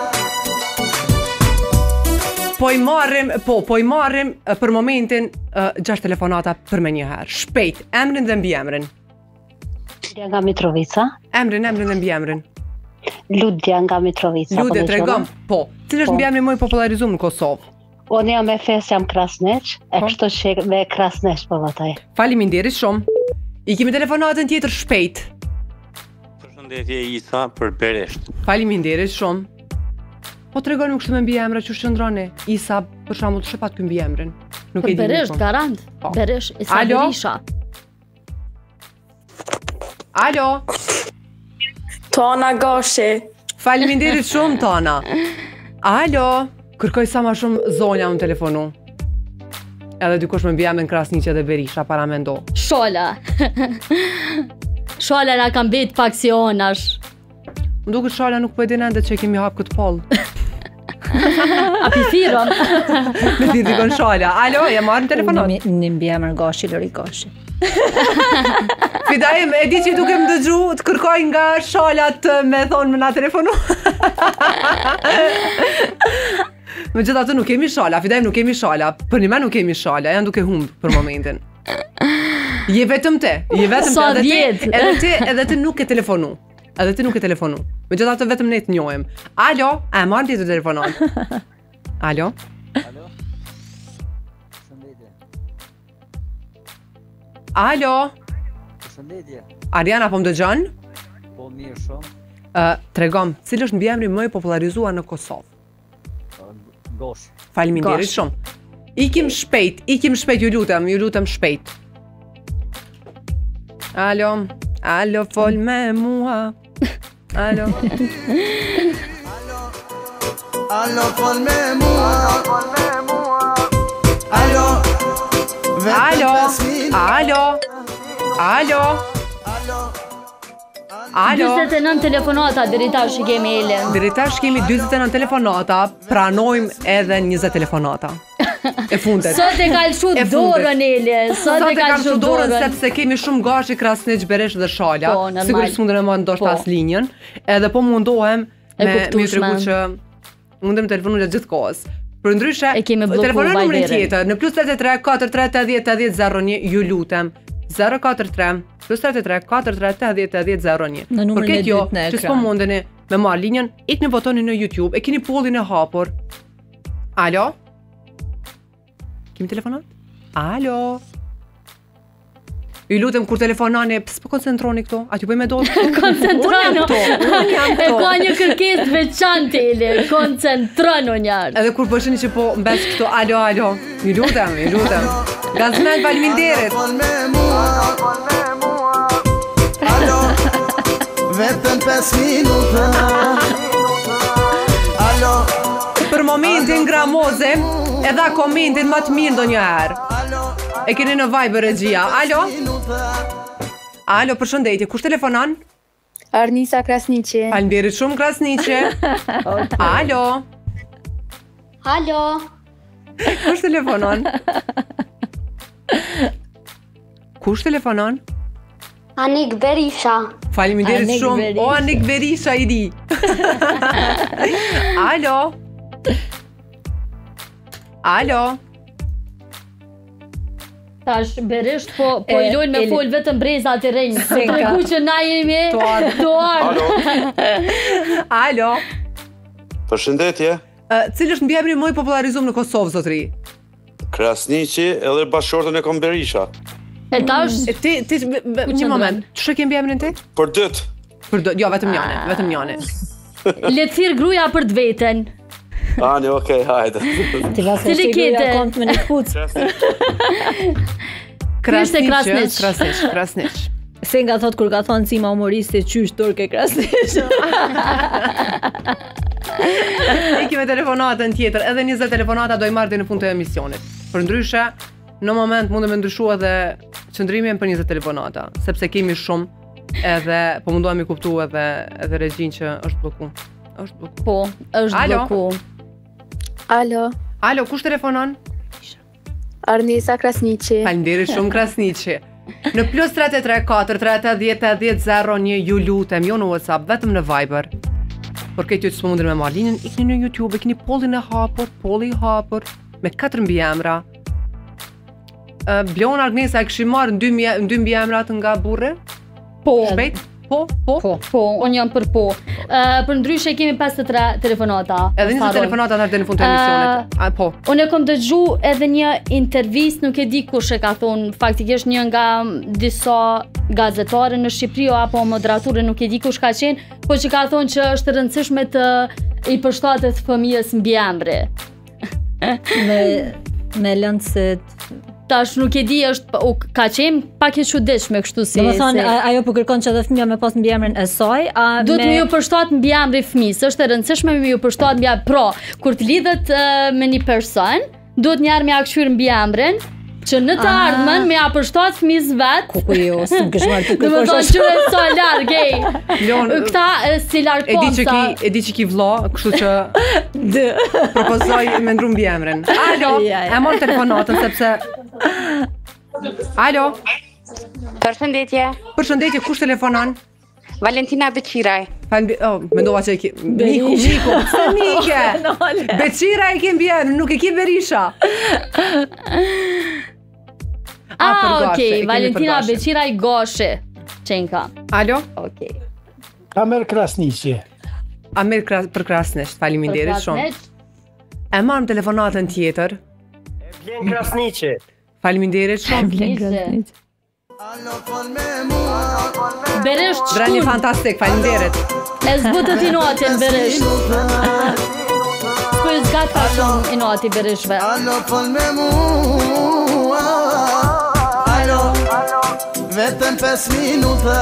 Po i marrim, po, po i marrim për momentin uh, gjashtë telefonata për me njëherë. Shpejt, emrin dhe mbiemrin. Ludja nga Mitrovica. Emrin, emrin dhe mbiemrin. Ludja nga Mitrovica. Ludja, tregom, po. Cilë është mbiemri më i popularizuar në Kosovë? Unë jam me fes jam Krasniq, e kështu që me Krasniq po votaj. Faleminderit shumë. I kemi telefonatën tjetër shpejt. Përshëndetje Isa për Beresht. Faleminderit shumë. Po tregoni më kështu me mbiemra që shndroni. Isa për shembull të shepat ky mbiemrin. Nuk e di. Beresht garant. Beresht Isa Berisha. Alo. Tona Gashi. Faleminderit shumë Tona. Alo. Kërkoj sa ma shumë zonja unë telefonu. Edhe dykush me mbiemrin Krasniqi dhe Berisha para me ndo. Shola. Shola na kam bet paksionash. Më duket Shala nuk po e din ende që kemi hap këtë poll. A pifirëm? Me ti dikon Shala. Alo, e marrëm telefonat. Në mbiemër Gashi, Lori Gashi. Fidajem, e di që duke më dëgju të kërkoj nga Shala të me thonë më na telefonu. Me gjitha të nuk kemi Shala, Fidajem nuk kemi Shala. Për një me nuk kemi Shala, janë duke humbë për momentin. Je vetëm te, je vetëm te, edhe ti, edhe ti, edhe ti nuk e telefonu. Edhe ti nuk e telefonu. Me gjitha të vetëm ne të njohem. Alo, e marrë ti të telefonat. Alo? Alo? Shëndetje. Alo? Shëndetje. Ariana, po më dëgjon? Po mirë shumë. Uh, tregom, cilë është mbiemri më i popularizuar në Kosovë? Gosh. Faleminderit shumë. Ikim shpejt, ikim shpejt, ju lutem, ju lutem shpejt. Alo, alo, fol me mua. Alo. Alo, fol me mua. Alo. Alo. Alo. Alo. Alo. dyzet e nëntë telefonata deri tash i kemi Elen. Deri tash kemi dyzet e nëntë telefonata, pranojmë edhe njëzet telefonata. E fundet. Sot e kalshu dorën Ele, sot e kalshu dorën sepse kemi shumë Gashi, Krasniq, Beresh dhe Shala. Po, normal. Sigurisht mundem të marrë ndoshta as linjën, edhe po mundohem me me tregu që mundem të telefonu gjatë gjithë kohës. Përndryshe, telefononi numrin tjetër në plus tre tre katër tre osem zero osem zero zero një, ju lutem. zero katër tre plus tre tre katër tre osem zero osem zero një. Për këtë jo, që s'po mundeni me marrë linjën, ikni votoni në YouTube, e keni pollin e hapur. Alo? Kemi telefonat? Alo? Ju lutem kur telefonani, pse po koncentroni këto? A t'ju bëj me dorë? Koncentroni. E ka një kërkesë veçantë Ele, koncentroni njerëz. Edhe kur po shihni që po mbes këto, alo, alo. Ju lutem, ju lutem. Gazmel, faleminderit. Alo. Vetëm pesë minuta. Alo. Për momentin gramoze, edhe komentin më të mirë ndonjëherë. E keni në Viber regjia. Alo? Alo, përshëndetje. Kush telefonon? Arnisa Krasniqi. Faleminderit shumë Krasniqi. Alo? Alo? Kush telefonon? Kush telefonon? Anik Berisha. Faleminderit shumë. O, Anik Berisha i di. Alo? Alo? Tash Berisht po po lojnë me fol vetëm brezat e rrenjë. Se tregu që na jemi tuar. Alo? Përshëndetje. Cili është mbiemri më i popularizuar në Kosovë, zotëri? Krasniqi edhe bashkëshortën e kam Berisha. E tash ti ti një moment. Ç'e ke mbiemrin ti? Për dyt. Për dyt, jo vetëm njëri, vetëm njëri. Le të thirr gruaja për të veten. Ani, okej, hajde. Ti vasë të gruaja kont me një kpucë. Krasniq, Krasniq, Krasniq. Se nga thot kur ka thonë Cima humoristi qysh turke Krasniq. Iki me telefonatën tjetër, edhe njëzet telefonata do i marrë dhe në fund të emisionit. Për ndryshe, në moment mundem e ndryshu edhe qëndrimin për njëzet telefonata, sepse kemi shumë edhe po mundohem i kuptu edhe, edhe regjin që është bloku. është bloku. Po, është Alo? bloku. Alo? Alo, kush telefonon? Arnisa Krasniqi. Faleminderit shumë Krasniqi. Në plus tre tre katër tre osem zero osem zero një, ju lutem, jo në WhatsApp, vetëm në Viber. Por këtë ju që s'po mundin me marrë linjën, ikni në YouTube, e keni pollin e hapur, polli i hapur, me katër mbiemra. Uh, Bliona Agnesa, e kishim marrë në dy mbiemrat nga burre? Po. Shpejt? Po, po? Po, po, unë jam për po. Uh, për ndryshe kemi pesëdhjetë e tre telefonata. Edhe njëzet telefonata në në fund të emisionit. Uh, po. Unë e kom dëgju edhe një intervist, nuk e di kush e ka thonë, faktikisht një nga disa gazetare në Shqipëri apo moderatorë, nuk e di kush ka qenë, po që ka thonë që është rëndësishme të i përshtatet fëmijës mbiemri. me me lëndësit. Tash nuk e di, është ka qenë pak e çuditshme kështu si. Domethënë ajo po kërkon që edhe fëmia me pas mbiemrin e saj, a duhet me ju përshtat mbiemri fëmisë, është e rëndësishme me ju përshtat mbiemri. Pra, kur të lidhet uh, me një person, duhet njëherë me ja kthyer mbiemrin, që në të ardhmen me ja përshtat fëmijës vet. Ku ku jo, s'm kesh marrë të Do të thonë që është sa larg ej. Leon, këta e, si larg E di që posta. ki, e di që ki vlla, kështu që d propozoj me ndrum mbiemrin. Alo, e marr telefonatën sepse Alo. Përshëndetje. Përshëndetje, kush telefonon? Valentina Beqiraj. Falem, oh, mendova që e ki Miku, Miku, pse Mike? Beqira e ke mbiemrin, nuk e ke Berisha. Ah, okej, Valentina Beqiraj Goshi. Çenka. Alo? Okej. Amer Krasniqi. Amer kras, për Krasnisht, faleminderit shumë. E marrëm telefonatën tjetër. Vlen Krasniqi. Faleminderit shumë. Vlen Krasniqi. Beresht Brani fantastik, faleminderit. E zbutët i notin Beresht. S'po i zgat ka shumë i noti Bereshve. Alo, fol me mua. Alo, vetëm pesë minuta.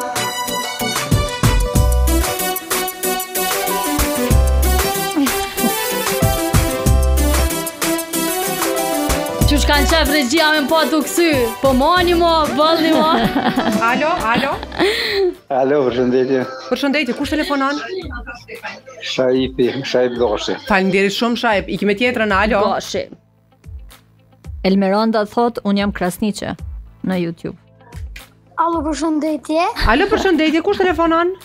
Që shkanë qef regjia me po të kësy. Po moni mo, bëllni mo. Alo, alo. Alo, përshëndetje. Përshëndetje, kush telefonon? Shaipi, Shaip Goshi. Faleminderit shumë Shaip. I kime tjetrën, alo. Goshi. Elmeranda thot, unë jam Krasniqe në YouTube. Alo, përshëndetje. Alo, përshëndetje, kush telefonon?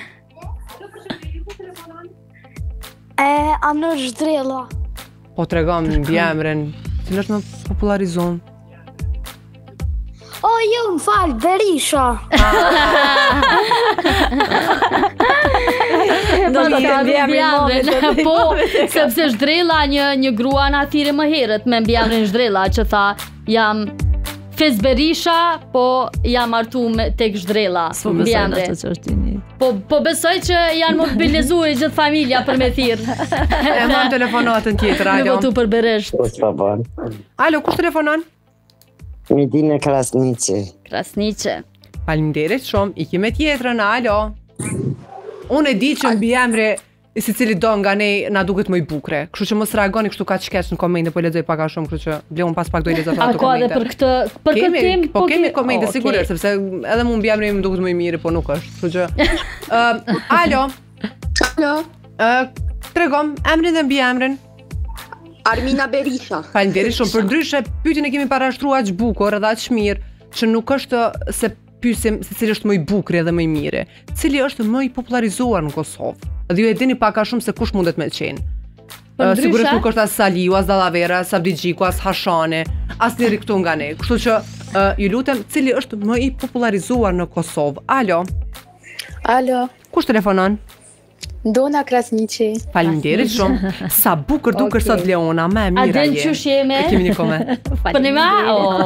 E, Anër Zhdrella. Po tregom mbiemrin, cili është më popularizon. O, jo, më falë, Berisha. Do të të mbiemrin. Po, sepse Zhdrella një, një grua në athire më herët me mbiemrin Zhdrella që tha jam Fez Berisha, po jam martu me tek Zhdrella. S'po besoj në atë që është i një. Po, po besoj që janë mobilizu e gjithë familja për me thirë. E marrëm telefonatën tjetër, alo. Me votu për Beresht. Alo, kush telefonon? Medina Krasniqi. Krasniqi. Faleminderit shumë, i kime tjetrën, alo. Unë e di që mbiemri si cili do nga ne na duket më i bukre. Kështu që mos reagoni kështu kaq keq në komente, po lexoj pak a shumë, kështu që bleu pas pak do i lexoj ato komente. A ka edhe për këtë për këtë temë? Po kemi komente sigurisht, sepse edhe mua mbiemri më duket më i mirë, po nuk është. Kështu që ë alo. Alo. Ë tregom emrin dhe mbiemrin. Armina Berisha. Faleminderit shumë. Përndryshe pyetjen e kemi parashtruar aq bukur edhe aq mirë që nuk është se pyesim se cili është më i bukur edhe më i mirë. Cili është më i popularizuar në Kosovë? Dhe ju e dini pak a shumë se kush mundet me qenë. Uh, Sigurisht nuk është as Saliu, as Dallavera, as Sabdigjiku, as Hashane, as njëri këtu nga ne. Kështu që uh, ju lutem, cili është më i popularizuar në Kosovë? Alo? Alo? Kush telefonon? Dona Krasniqi. Faleminderit shumë. Sa bukur duker sot Leona, më e mira je. A den qysh jeme? E kemi një koment. Për një ma?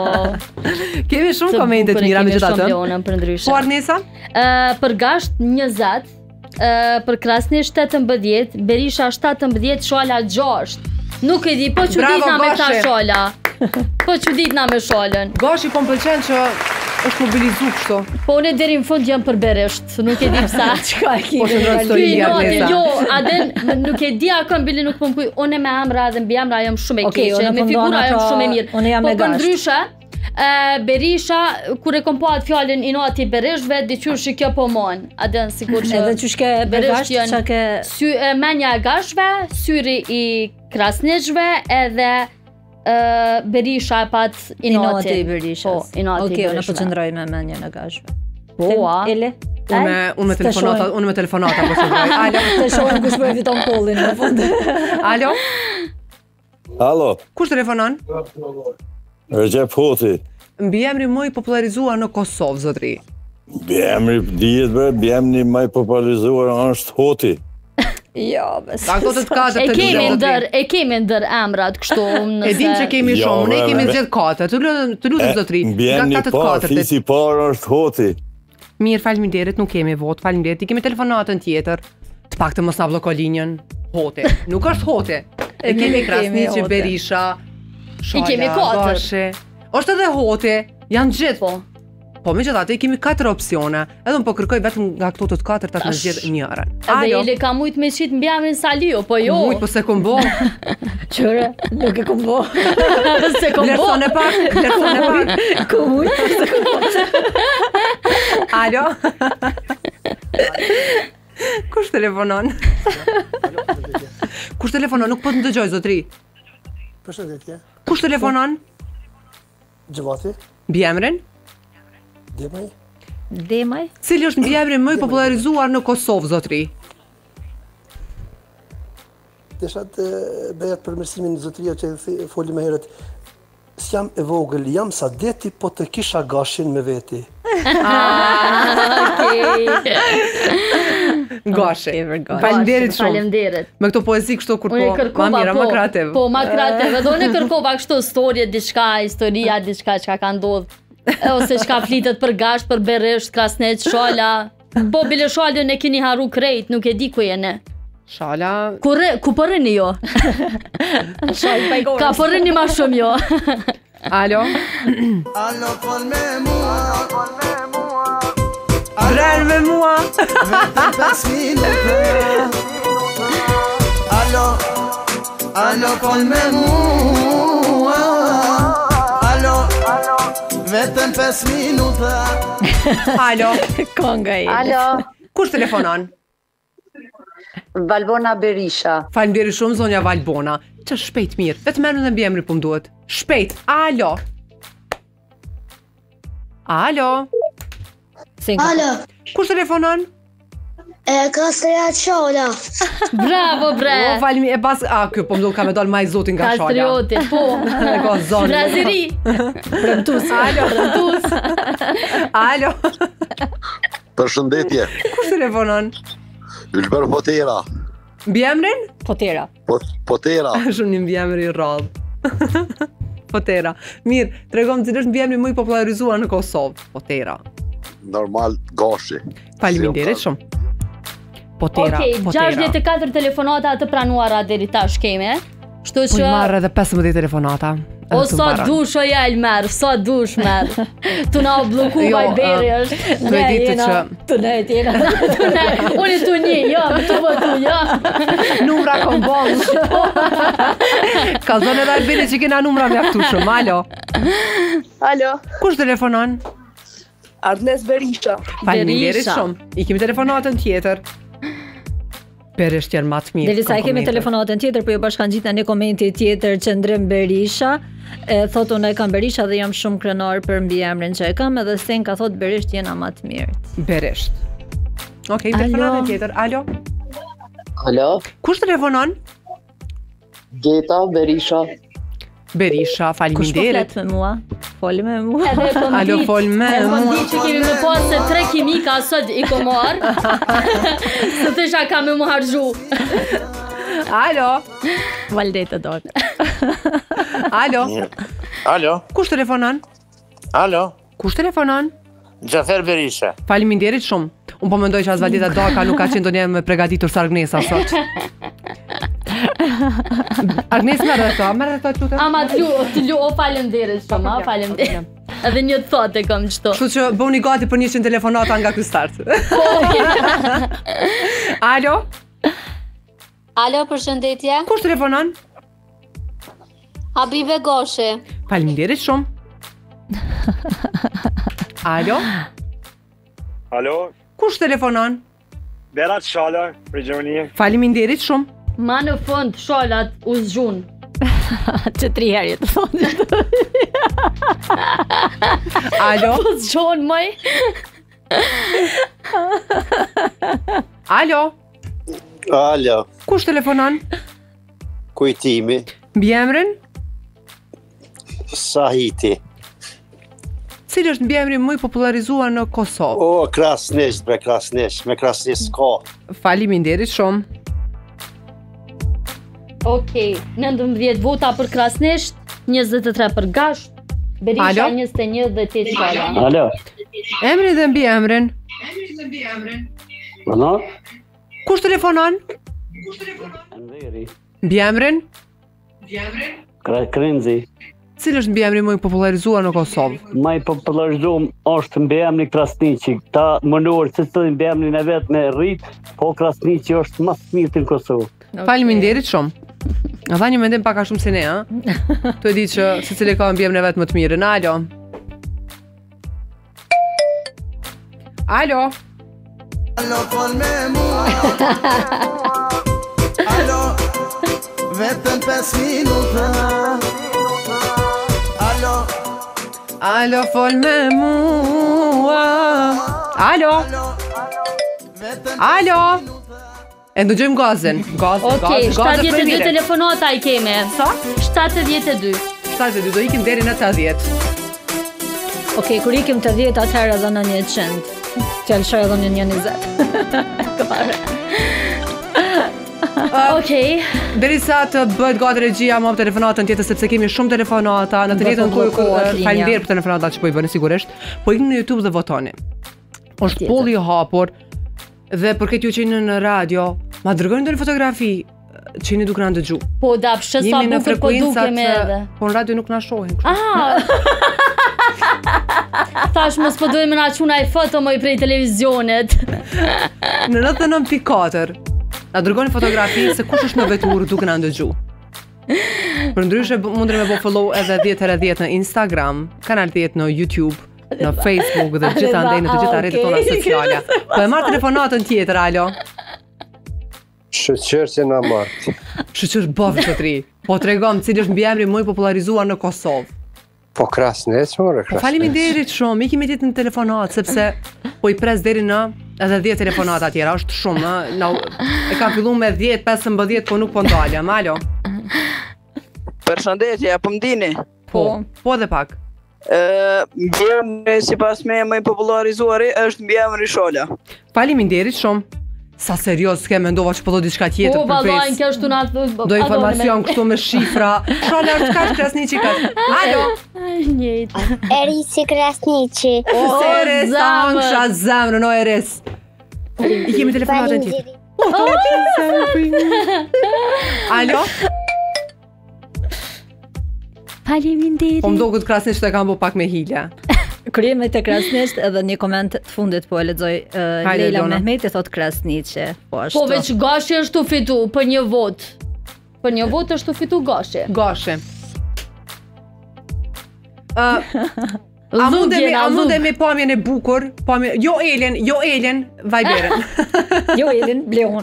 Kemi shumë komente të mira me gjithë atë. Po Arnesa? Për Gasht njëzet, për Krasniqi tetëmbëdhjetë, Berisha shtatëmbëdhjetë, Shola gjashtë. Nuk e di, po që ditna me ta Shola. Po që ditna me Sholën. Gashi po më pëlqen që është mobilizu kështu. Po unë deri në fund jam për Beresht, nuk e di pse. Çka e ke? Po të ndroj Arnesa. Jo, Aden nuk e di akon bile nuk po më kuj. Unë me emra dhe mbi emra jam shumë e keqe, me figura jam shumë e mirë. Unë jam me Gasht. Po ndryshe, Berisha, kur e kom pa atë fjalën i noti Bereshve, diqysh që kjo po mon. Aden sikur që edhe çush ke Beresht, çka ke sy menja e Gashtve, syri i Krasniqve edhe Uh, Berisha e pat i noti. I Berishas. Po, i noti Okej, i unë po Berishas. qëndroj me menjen e Gashve. Po, a? Ele? Unë unë me telefonata, unë me telefonata po qëndroj. Alo. Të shohim kush po e fiton kollin në fund. Alo? Alo. Kush telefonon? Recep Hoti. Mbiemri më i popularizuar në Kosovë, zotri. Mbiemri dihet bre, mbiemri më i popularizuar është Hoti. Jo, besoj. Ka të katër të kemi ndër, e kemi ndër emrat kështu, nëse e dim që kemi shumë, ne kemi zgjedh katër. Të lutem, të lutem zotri. Mbiemri i parë, fisi i parë është Hoti. Mirë, faleminderit, nuk kemi vot, faleminderit. I kemi telefonatën tjetër. Të paktën mos na blloko linjën. Hoti. Nuk është Hoti. E kemi Krasniqi, Berisha, I kemi katër. Është edhe Hoti. Janë gjithë. Po. Po, megjithatë, kemi katër opsione. Edhe unë po kërkoj vetëm nga këto të katërta të më zgjedh njërin. Edhe Ili ka mujt me shit mbi emrin Saliu, po jo. Mujt, po se kom bo. Qëre, nuk e kom bo. Se kom bo. Vlerëson e pak, vlerëson e pak. Kom mujt, po se kom bo. Alo? Kush telefonon? Kush telefonon? Nuk po të ndëgjoj, zotri. Përshëndetje. Kush telefonon? Gjëvati. Mbiemrin? Demaj. Demaj? Cili është mbiemri më i popularizuar në Kosovë, zotri? Desha të bëjat përmirësimin në zotria që foli më herët. S'jam e vogël, jam sa deti, po të kisha gashin me veti. Gashi. Faleminderit shumë. Faleminderit. Me këto poezi kështu kur po ma mira, më kreativ. Po, ma kreativ. Edhe unë kërkova kështu storje, diçka, historia, diçka çka ka ndodhur. Ose çka flitet për gasht, për Beresht, Krasnec, Shala. Po bile Shalën e keni harru krejt, nuk e di ku jene. Shala... Ku ku po rrini jo? Ka po rrini ma shumë jo. Alo? Alo, fol me mua. Brer me mua. Vetëm pesë minuta. Alo, alo, fol me mua. Alo, vetëm pesë minuta. Alo? Konga i. Alo? Kush telefonon? Valbona Berisha. Faleminderit shumë zonja Valbona. Që shpejt mirë. Vetëm emrin dhe mbiemrin po m'duhet. Shpejt. Alo. Alo. Alo. Kush telefonon? E Kastria Shola. Bravo, bre. O, falmi e pas a kjo po m'duhet ka me dal maj zotin nga Shola. Kastrioti, po. E ka zonë. Braziri. Premtus. Alo. Premtus. Alo. Përshëndetje. Kush telefonon? Ylber Potera. Mbiemrin? Potera. Potera. Shumë një mbiemri i rradh. Potera. Mirë, tregom cilë është mbiemri më i popularizuar në Kosovë. Potera. Normal, Gashi. Faleminderit shumë. Potera, Okej, Potera. gjashtëdhjetë e katër telefonata të pranuara deri tash keme. Kështu Po i që marrë edhe pesëmbëdhjetë telefonata. o sa dush o jel merr, sa dush merr. Tu na u blloku Jo, Vajberi është. Tu e ditë që Tu ne e tjera. Unë tu një, jo, tu vë tu, jo. numra kom bon. Ka zonë edhe Albini që kena numra mjaftueshëm. Alo. Alo. Kush telefonon? Arnes Berisha. Faleminderit shumë. I kemi telefonatën tjetër. Beresht janë më të mirë. Derisa e kemi telefonatën tjetër, po jo bashkangjit në një komenti tjetër Qëndrim Berisha. E thotë unë e kam Berisha dhe jam shumë krenar për mbiemrin që e kam, edhe Sen ka thotë Beresht jena më të mirë. Beresht. Okej, telefonatën tjetër. Alo. Alo. Kush telefonon? Gjeta Berisha. Berisha, Kush po faleminderit. flet me mua? Foli me mua. Edhe e kom Alo, ditë- fol me e kom mua. ditë që kemi me pas se tre kimika sot i ko marr. Se thësha ka me mu harxhu. Alo. Valdeta dot. Alo. Alo. Kush telefonon? Alo. Kush telefonon? Gjafer Berisha. Faleminderit shumë. Unë po mendoj që as Valdeta Doka nuk ka qenë ndonjë me përgatitur sa Argnesa sot. Argnes merr ato, merr ato lutem. Ama t'lu, t'lu, o faleminderit shumë, a faleminderit. Edhe një thotë e kam çto. Kështu që bëuni gati për njëqind telefonata nga ky start. Alo? Alo, përshëndetje. Kush telefonon? Habibe Goshi. Faleminderit shumë. Alo? Alo, Kush telefonon? Berat Shala, për Gjermani. Faleminderit shumë. Ma në fund sholat u zgjun. Që tri herë të thonë. Alo? Po zgjon maj. Alo? Alo. Kush telefonon? Kujtimi. Mbiemrin? Sahiti. Cili është mbiemri më i popularizuar në Kosovë? O, Krasnisht, bre Krasnisht, me Krasnisht s'ka. Faleminderit shumë. Okej, nëntëmbëdhjetë vota për Krasnisht, njëzet e tre për Gasht, Berisha Alo? njëzet e një dhe tetë Shala. Alo. Emri dhe mbiemrin? Ano? Kush telefonon? Anderi. Mbiemrin? Krenzi. Cili është mbiemri më i popularizuar në Kosovë? Më i popularizuar është mbiemri Krasniqi. Ta mënuar se të mbiemrin e vet me rrit, po Krasniqi është më i mirë në Kosovë. Okay. Faleminderit shumë. A dha një mendim pak a shumë si ne, ha? Tu e di që secili ka mbiemrin e vet më të mirë. Alo. Alo. Alo, fol me mua. Alo, vetëm pesë minuta. Alo. Alo, fol me mua. Alo. Alo. E ndëgjojmë gazin. Gazin, Okej, gazin, shtatëdhjetë e dy telefonata i kemi. Sa? shtatëdhjetë e dy. shtatëdhjetë e dy, do ikim deri në tetëdhjetë. Okej, kur ikim tetëdhjetë atëherë edhe në njëqind. Fjallë shoj edhe në një njëzet. Okej. Derisa të bëhet gati regjia më telefonatën tjetër sepse kemi shumë telefonata në të njëjtën kohë. Faleminderit për telefonatat që po i bëni sigurisht. Po ikni në YouTube dhe votoni. Është polli i hapur dhe për këtë ju që jeni në radio, ma dërgojnë ndonjë fotografi që jeni duke na ndëgju. Po da pse sa bukur po dukemi edhe. Po në radio nuk na shohin. Ah. Tash mos po dojmë na çuna i foto më prej televizionit. Në nëntëdhjetë e nëntë pikë katër na dërgoni fotografi se kush është në veturë duke na ndëgju. Përndryshe mundeni me bë follow edhe dhjetë herë dhjetë në Instagram, kanal dhjetë në YouTube, në Facebook dhe gjithandej në të gjitha rrjetet tona sociale. Po e marr telefonatën tjetër, alo. Shqyr që na marr. Shqyr bofë sotri. Po tregom cili është mbiemri më i popularizuar në Kosovë. Po Krasnec, more Krasnec. Faleminderit shumë, ikim ditë në telefonat sepse po i pres deri në edhe dhjetë telefonata tjera, është shumë, ë. Na e kam filluar me dhjetë, pesëmbëdhjetë, po nuk po ndalem. Alo. Përshëndetje, apo më dini? Po, po edhe pak. Ë, mbiemri sipas me më i popularizuari është mbiemri Shola. Faleminderit shumë. Sa serios ke mendova që po do diçka tjetër për përveç. Po vallai kjo është una do informacion kështu me shifra. Shola është kaq Krasniqi kat. Alo. Njëjtë. Erisi Krasniqi. O Eres, anksha zemrën o Eres. I kemi telefonatën tjetër. Alo. Faleminderit. Po mdoket Krasniqi të kam bë pak me hile. Kryeme të Krasniqit edhe një koment të fundit po e lexoj uh, Leila Mehmeti thot Krasniqi. Po ashtu. Po veç Gashi është u fitu për një vot. Për një vot është u fitu Gashi. Gashi. Ë A mundemi, a mundemi pamjen e bukur, pamjen, jo Elen, jo Elen, Viberen. Jo Elen, Bleon.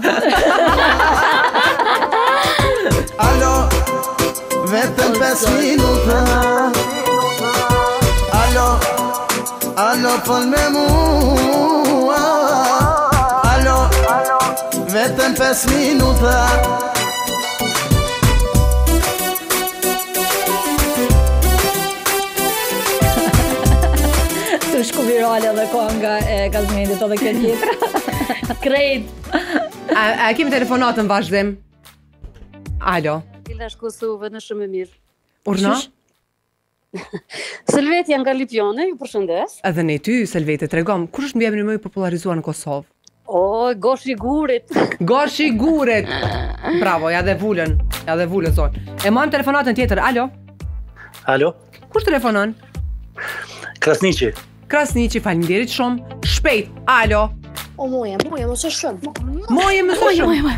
Alo, vetëm pesë minuta. Alo, alo, fol me mua. Alo, vetëm pesë minuta. Të shku virale dhe konga e Gazmendit edhe këtë tjetra. Krejt. A, a kemi telefonatën vazhdim? Alo. Ila Kosovë në shumë e mirë. Urna? Selvetja nga Lipjone, ju përshëndes. Edhe ne ty, Selvete, tregom, kush është mbiemri më i popularizuar në Kosovë? O, Goshi Gurit. Goshi Gurit. Bravo, ja dhe vulën, ja dhe vulën zonë. E mam telefonatën tjetër, alo? Alo? Kush telefonon? Krasniqi. Krasniqi, faleminderit shumë. Shpejt, alo? O, moje, moje, mos e shumë. Moje, mos e shumë.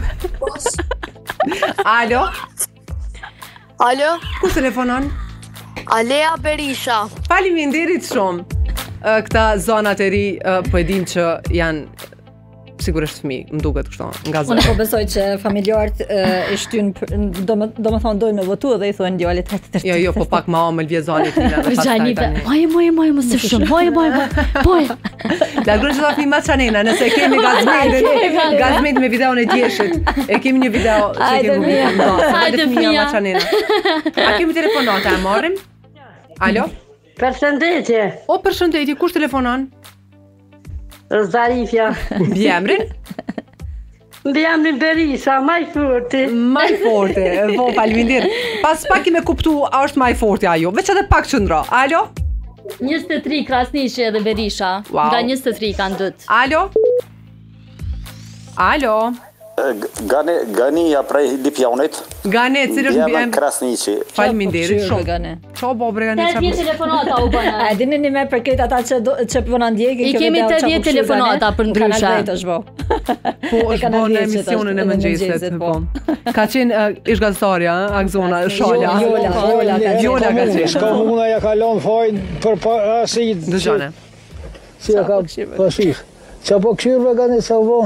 Alo? Alo? Kush telefonon? Alea Berisha. Faleminderit shumë. Këta zonat e ri, po e dim që janë sigurisht fëmijë, më duket kështu, nga zona. Unë po besoj që familjarët e shtyn, do më thonë dojnë me votu dhe i thonë djalit të tërë. Jo, jo, po pak ma omël vjezonit tina dhe pastaj tani. Moje, moje, moje, mos e shumë, moje, moje, moje, moje. Largërën që ta fmi ma qanena, nëse kemi Gazmendin, Gazmendin me videon e djeshit, e kemi një video që e kemi bukë në dasë, hajde fmija ma qanena. A kemi telefonata, e marim? Alo? Përshëndetje. O, përshëndetje, kush telefonon? Zarifja. Mbiemrin? Mbiemrin Berisha, maj forti. Maj forti, po faleminderit. Pas pak i me kuptu, a është maj forti ajo, veç edhe pak qëndro. Alo? njëzet e tri Krasniqi edhe Berisha. Nga njëzet e tri kanë dët. Alo? Alo? Gani, Gania prej Lipjanit. Gane, cilë është Bjemën Krasniqi. Faleminderit shumë. Ço po bre Gane Te dhjetë telefonata u bëna. A dini një me për këtë ata që do- që po na ndjekin I kjo kemi video, te çapo dhjetë kështu telefonata Gane? për Në ndryshe. Kanal drejt është bo. Po është Kanal bo në djecit emisionin e është, mëngjesit. mëngjesit, Po. Ka qenë uh, ish gazetarja, Akzona, Shalja. Viola, Viola ka qenë. Viola ka qenë. Komuna ja kalon fajin për pasi. Dëgjone. Si ja ka pasi. Qa po këshirë ka një savo?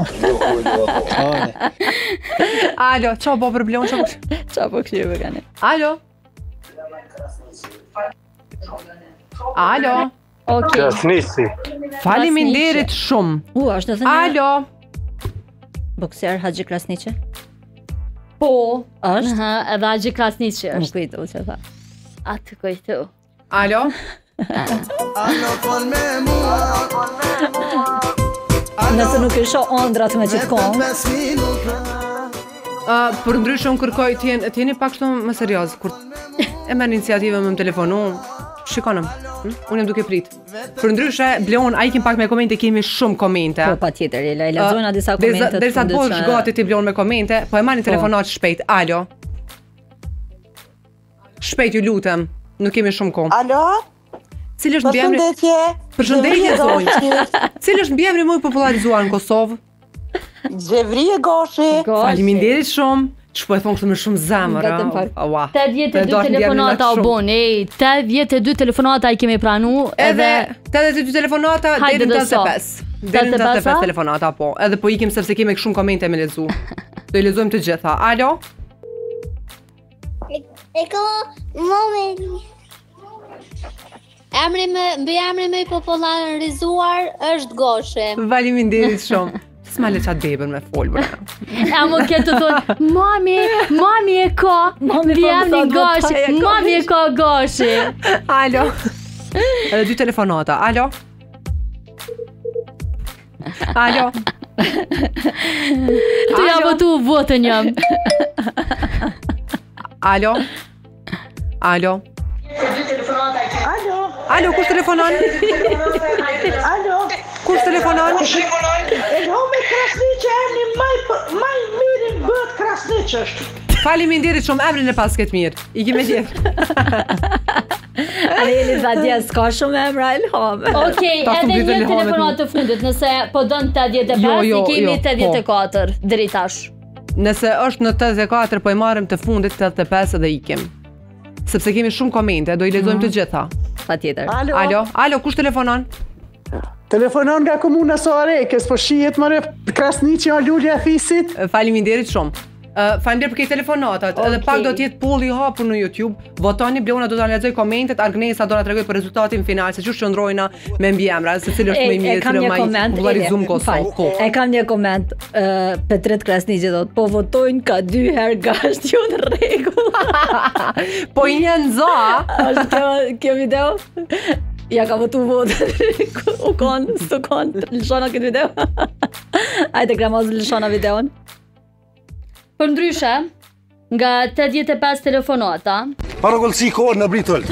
Alo, qa po për blon, qa po Qa po këshirë ka një? Alo. Alo. Okej. Krasniqi. Faleminderit shumë. U, është në thënë. Alo. Bokser Haxhi Krasniqi? Po. Është? Aha, edhe Haxhi Krasniqi Më është. kujtu që tha. Atë kujtu. Alo. Alo, fol me mua. Nëse nuk e shoh ëndrat me gjithkohë. Uh, për ndryshe unë kërkoj t'jen, t'jeni pak kështu më serioz, kur e merr iniciativën me më telefonu, shikonëm, hm? Unë jam duke prit. Për ndryshe, Bleon, a ikim pak me komente, kemi shumë komente. Po patjetër, e lexojna disa komente të Derisa të bosh gati ti Bleon me komente, po e marrin telefonat shpejt. Alo. Shpejt ju lutem, nuk kemi shumë kohë. Alo? Cili është mbiemri? Përshëndetje. Përshëndetje zonjë. Cili është mbiemri më i popularizuar në Kosovë? Xhevrie Goshi. Faleminderit shumë. Ç'po e thon kështu me shumë zemër, Vetëm pak. Ua. tetëdhjetë e dy telefonata u bon, ej, tetëdhjetë e dy telefonata i kemi pranu, Edhe edhe tetëdhjetë e dy telefonata Hajde deri në do tetëdhjetë e so. pesë. Deri në tetëdhjetë e pesë telefonata po. Edhe po ikim sepse kemi shumë komente me lexu. Do i lexojmë të gjitha. Alo? E ka momenti. Emri më, mbi emri më i popularizuar është Goshi. Faleminderit shumë. S'ma le qatë bebën me folë, bërë. E më këtë të thonë, mami, mami e ka, Mami mbi po më emri thot, Goshi, votaj e ka mami e ka Goshi. Alo? Edhe dy telefonata. Alo? Alo? Tu ja votu votën jam. Alo? Alo? Alo? Alo, kush telefonon? Alo? Kush telefonon? Elhome Krasniqi emri maj, maj mirin bët Krasniqi është. Faleminderit shumë, emrin e pas këtë mirë. I kime gjithë. Ale Eli dha dje, s'ka shumë emra Elhome. Okej, Ta edhe shumë një ditë Elhamet telefonat të fundit, nëse po don tetëdhjetë e Jo, pesë, jo, i kemi jo, tetëdhjetë e katër deri tash. Nëse është në tetëdhjetë e katër, po i marrim të fundit tetëdhjetë e pesë dhe ikim. Sepse kemi shumë komente, do i lexojmë të gjitha. Patjetër. Alo? Alo, alo, kush telefonon? Telefonon nga komuna Soarekës, po shihet më Krasniqi o lulja e fisit. Faleminderit shumë. Uh, Faleminderit për këtë telefonatat. Edhe Okej. pak do të jetë polli i hapur në YouTube. Votoni, Bleona do ta lexoj komentet, Argnesa do na tregoj për rezultatin final, se çu qëndrojna me mbiemra, se cili është më i mirë, cili është më i popularizuar në Kosovë. Po. E kam një koment, uh, Petret Krasniqi thot, po votojnë ka dy herë gasht, jo në rregull. Po i një nxa. Është kjo, kjo video? Ja ka votu votën. U konë, s'u konë, lëshona këtë video. Ajde, Gramoz, lëshona videon. Për ndryshe, nga tetëdhjetë e pesë telefonata, Paragollësi kohë në Britoll.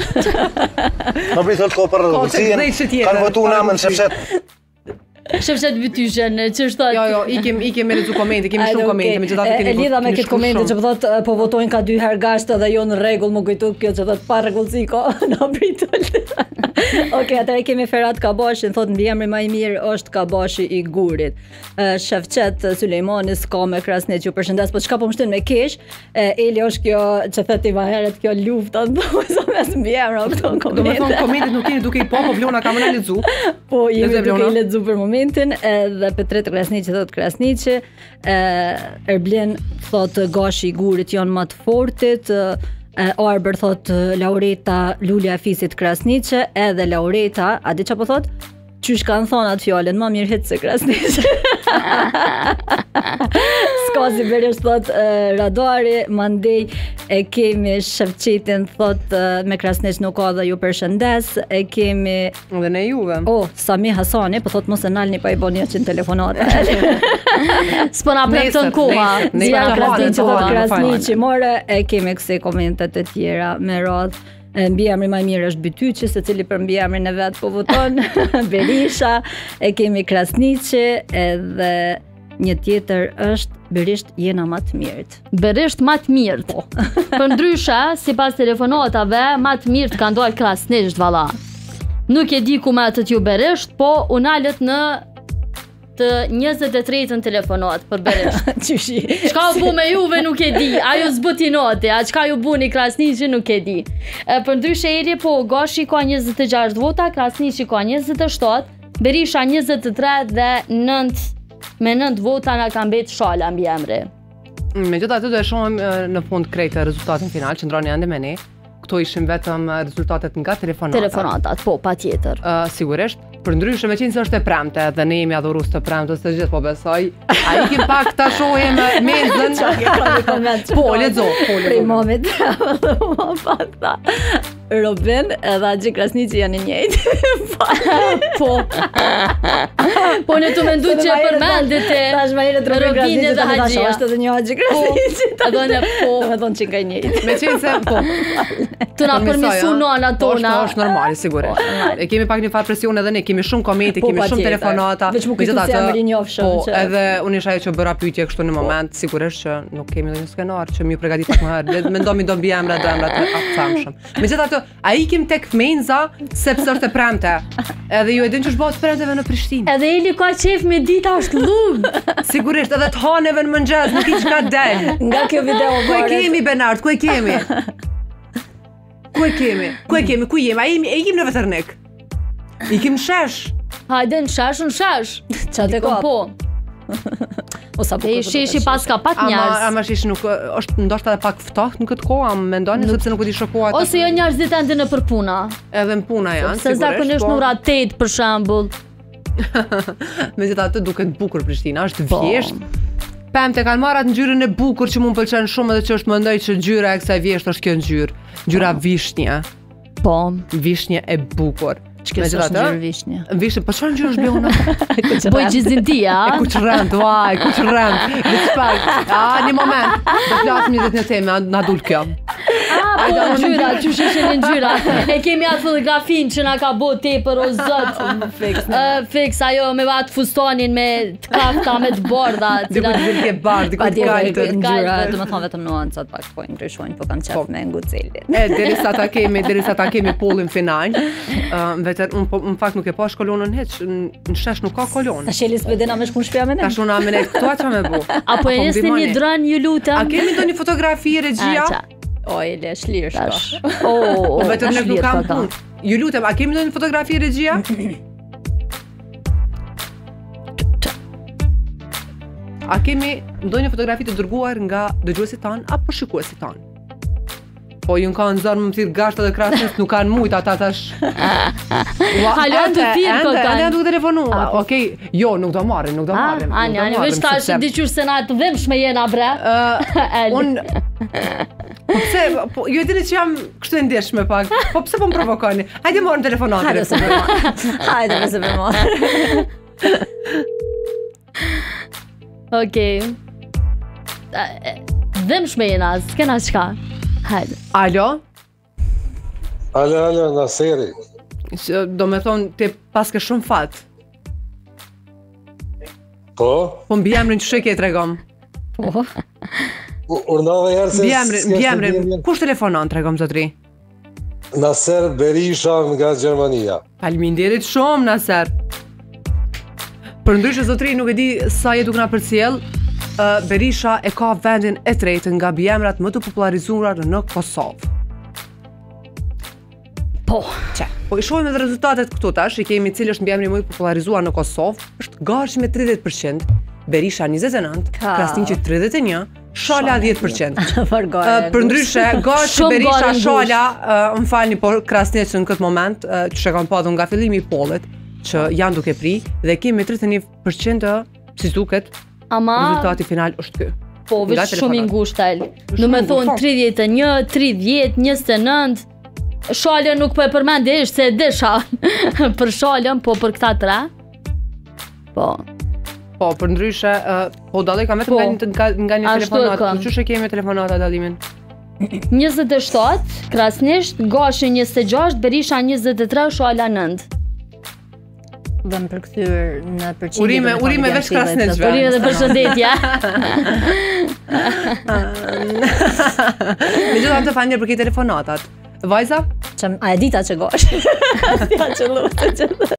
Në Britoll kohë paragollësi. Kanë votu në amën shefshet. shefshet Bytyshen, që është Jo, jo, ikim ikim me lexu komente, kemi shumë komente, megjithatë keni. E lidha me këtë komente që po thot po votojnë ka dy herë gasht dhe jo në rregull, më kujtu kjo që thot pa rregullsi ko në Britoll. Okej, atëherë kemi Ferhat Kabashin, thot mbiemri më i mirë është Kabashi i Gurit. Shefqet Sulejmani s'ka me Krasniqi, ju përshëndes, po çka po më shtyn me keq? Eli është kjo që thot ti më herët kjo lufta, domosdoshmë mes mbiemra këto komente. Domethënë komentet nuk keni duke i po, po Bleona ka më lexu. Po jemi duke i lexu për momentin, edhe Petret Krasniqi thot Krasniqi, Erblen thot Gashi i Gurit janë më të fortit, Arber thot Laureta Lulja e Fisit Krasniqi, edhe Laureta, a di çfarë po thot? Qysh kanë thonë atë fjallën, ma mirë hitë se Krasniqi. Ska si beresh thot uh, Radari, mandej e kemi Shefqetin thot uh, me Krasniqi nuk ka dhe ju përshëndes, e kemi... Dhe ne juve. Oh, Sami Hasani, po thot mos e nalni pa i bo një qënë telefonate. S'po na plotën koha. Zja Krasniqi thot Krasniqi, more e kemi këse komentet e tjera me radhë. Mbiemri më i mirë është Bytyqi, secili për mbiemrin e vet po voton. Berisha, e kemi Krasniqi, edhe Një tjetër është Berisht jena më të mirët. Berisht më të mirët. Po. Për ndryshe, sipas telefonatave, më të mirët kanë dalë Krasnisht valla. Nuk e di ku më të t'ju Berisht, po unalet në të njëzet e tretën telefonat për Berisht. Qyshi? Çka u bu me juve nuk e di. Ajo zbuti note, a çka ju buni Krasniqi nuk e di. E, për ndryshe eri, po Gashi ka njëzet e gjashtë vota, Krasniqi ka njëzet e shtatë, Berisha njëzet e tre dhe nëntë me nëntë vota nga ka mbet Shala mbi emri. Megjithatë do e shohim në fund krejtë rezultatin final, qëndroni ende me ne. Këto ishin vetëm rezultatet nga telefonatat. Telefonatat, po, patjetër. Uh, sigurisht. Për ndryshe me qenë se është e premte dhe ne jemi adhurus të premtës të gjithë, po besoj. A i kim pak ta shohim mezën. Po, lezo. Prej momit, më pata. Robin edhe Axhi Krasniqi janë i njëjtë. Po. Po ne të mendu që e përmendet e Tash më herët Robin Krasniqi dhe Axhi është edhe një Axhi Krasniqi. Edhe ne po. Do të thonë që ka i njëjtë. Me qenë se po. Të na përmisu nona tona. Është normali, sigurisht. E kemi pak një farë presion edhe ne, kemi shumë komenti, kemi shumë telefonata. Veç më kujtu se jam i njohshëm. Po, edhe unë isha ajo që bëra pyetje kështu në moment, sigurisht që nuk kemi ndonjë skenar që më përgatit pak më herë. Mendomi do mbi emra, do emra të famshëm. Megjithatë, ai ikim tek Menza sepse është e premte. Edhe ju e dini që është bëhet premteve në Prishtinë. Edhe Eli ka qef me dita është lug. Sigurisht, edhe të haneve në mëngjes, nuk i çka del. Nga kjo video ku e kemi Benard, ku e kemi? Ku e kemi? Ku e kemi? Ku jemi? A jemi, e jemi në Vetërnik? I kim shesh. Hajde në shesh, në shesh. Qa të ka? Po. O sa e sheshi pas ka pat njerëz. Ama sheshi nuk është ndoshta edhe pak ftohtë në këtë kohë, am mendoni sepse nuk u di shokuar. Ose jo njerëzit ende në për puna. Edhe në puna janë, sigurisht. Se zakonisht në ora tetë për shembull. Megjithatë duket bukur Prishtina, është vjesht. Pemte kanë marrat ngjyrën e bukur që mua m'pëlqen shumë edhe që është mendoj që ngjyra e kësaj vjesht është kjo ngjyrë. Ngjyra vishnje. Po. Vishnje e bukur. Ç'ka është ngjyrë vishnje? Vishnje, po çfarë ngjyrë është Beona? Boj gjizindia. E kuçrënd, vaj, kuçrënd. Veçpak. Ah, një moment. Do flasim një një temë, na dul kjo. Ah, po ngjyra, çu shishin në ngjyra. E kemi atë fotografinë që na ka bë tepër o zot. Fix. Ë fix ajo me atë fustanin me të kafta me të bardha, cilat diku ke bardh, diku të kaltë ngjyra, domethënë vetëm nuancat pak po ndryshojnë, po kam qef me ngucelin. E derisa ta kemi, derisa ta kemi pullin final. Ë vetë un po në fakt nuk e pa kolonën hiç, në shesh nuk ka kolonë. Tash Elis bedena me shkon shtëpia me ne. Tash unë me ne këtu ç'a më bë. Apo e nisni një dron ju lutem. A kemi ndonjë fotografi regjia? O Eli është lirë shko. Oh, vetëm ne nuk kam punë. Ju lutem, a kemi ndonjë fotografi regjia? A kemi ndonjë fotografi të dërguar nga dëgjuesit tan apo shikuesit tan? Po ju kanë zërë më thirë gashtë dhe krasnës, nuk kanë mujtë ata tash. Halon të thirë po kanë. Ende duke telefonua. Okej, jo, nuk do marrin, nuk do marrin. Ani, ani, veç tash diqyr se na të dhemshme jena bre. Unë... Po pse, ju e dini që jam kështu e ndeshme pak, po pse po më provokoni? Hajde morën telefonat. Hajde se me morën. Hajde se me morën. Okej. Dhemshme jena, s'kena qka. Hajde. Alo? Alo, alo, Naseri. Do me thonë, ti paske shumë fat. Po? Po mbi emrin që shë ke tregom? Po? Urnave herë se... Mbi emrin, mbi emrin, kush telefonon tregom, zotri? Naser Berisha nga Gjermania. Faleminderit shumë, Naser. Për ndryshe, zotri, nuk e di sa jetu këna përcjell, Uh, Berisha e ka vendin e tretë nga biemrat më të popularizuar në Kosovë. Po, që? Po i shohim edhe rezultatet këtu tash, i kemi cili është biemri më i popularizuar në Kosovë, është Gashi me tridhjetë përqind, Berisha njëzet e nëntë, Krasniqi tridhjetë e një, Shala dhjetë përqind. uh, Për ndryshe, Gashi, Berisha, Shala, uh, më falni, por Krasniqi në këtë moment, uh, që shë kam padhu nga fillimi i pollit, që janë duke pri, dhe kemi tridhjetë e një përqind të, si duket, ama rezultati final është ky. Po, veç shumë i ngushtë. Do me thonë tridhjetë e një, tridhjetë, njëzet e nëntë. Shalën nuk po e përmendje ishtë se e desha për Shalën, po për këta tre. Po. Po, për ndryshe, po dalej kam vetëm nga një telefonat. Qështë e kemi telefonat a dalimin? njëzet e shtatë, Krasnisht, Gashi njëzet e gjashtë, Berisha njëzet e tre, Shala nëntë. vëm përkthyer në përqindje. Urime, urime veç krasneçve. Urime dhe përshëndetja. Megjithatë falënderoj për këtë telefonatat. Vajza? Çam, a e dita që gosh? Ja që lutem.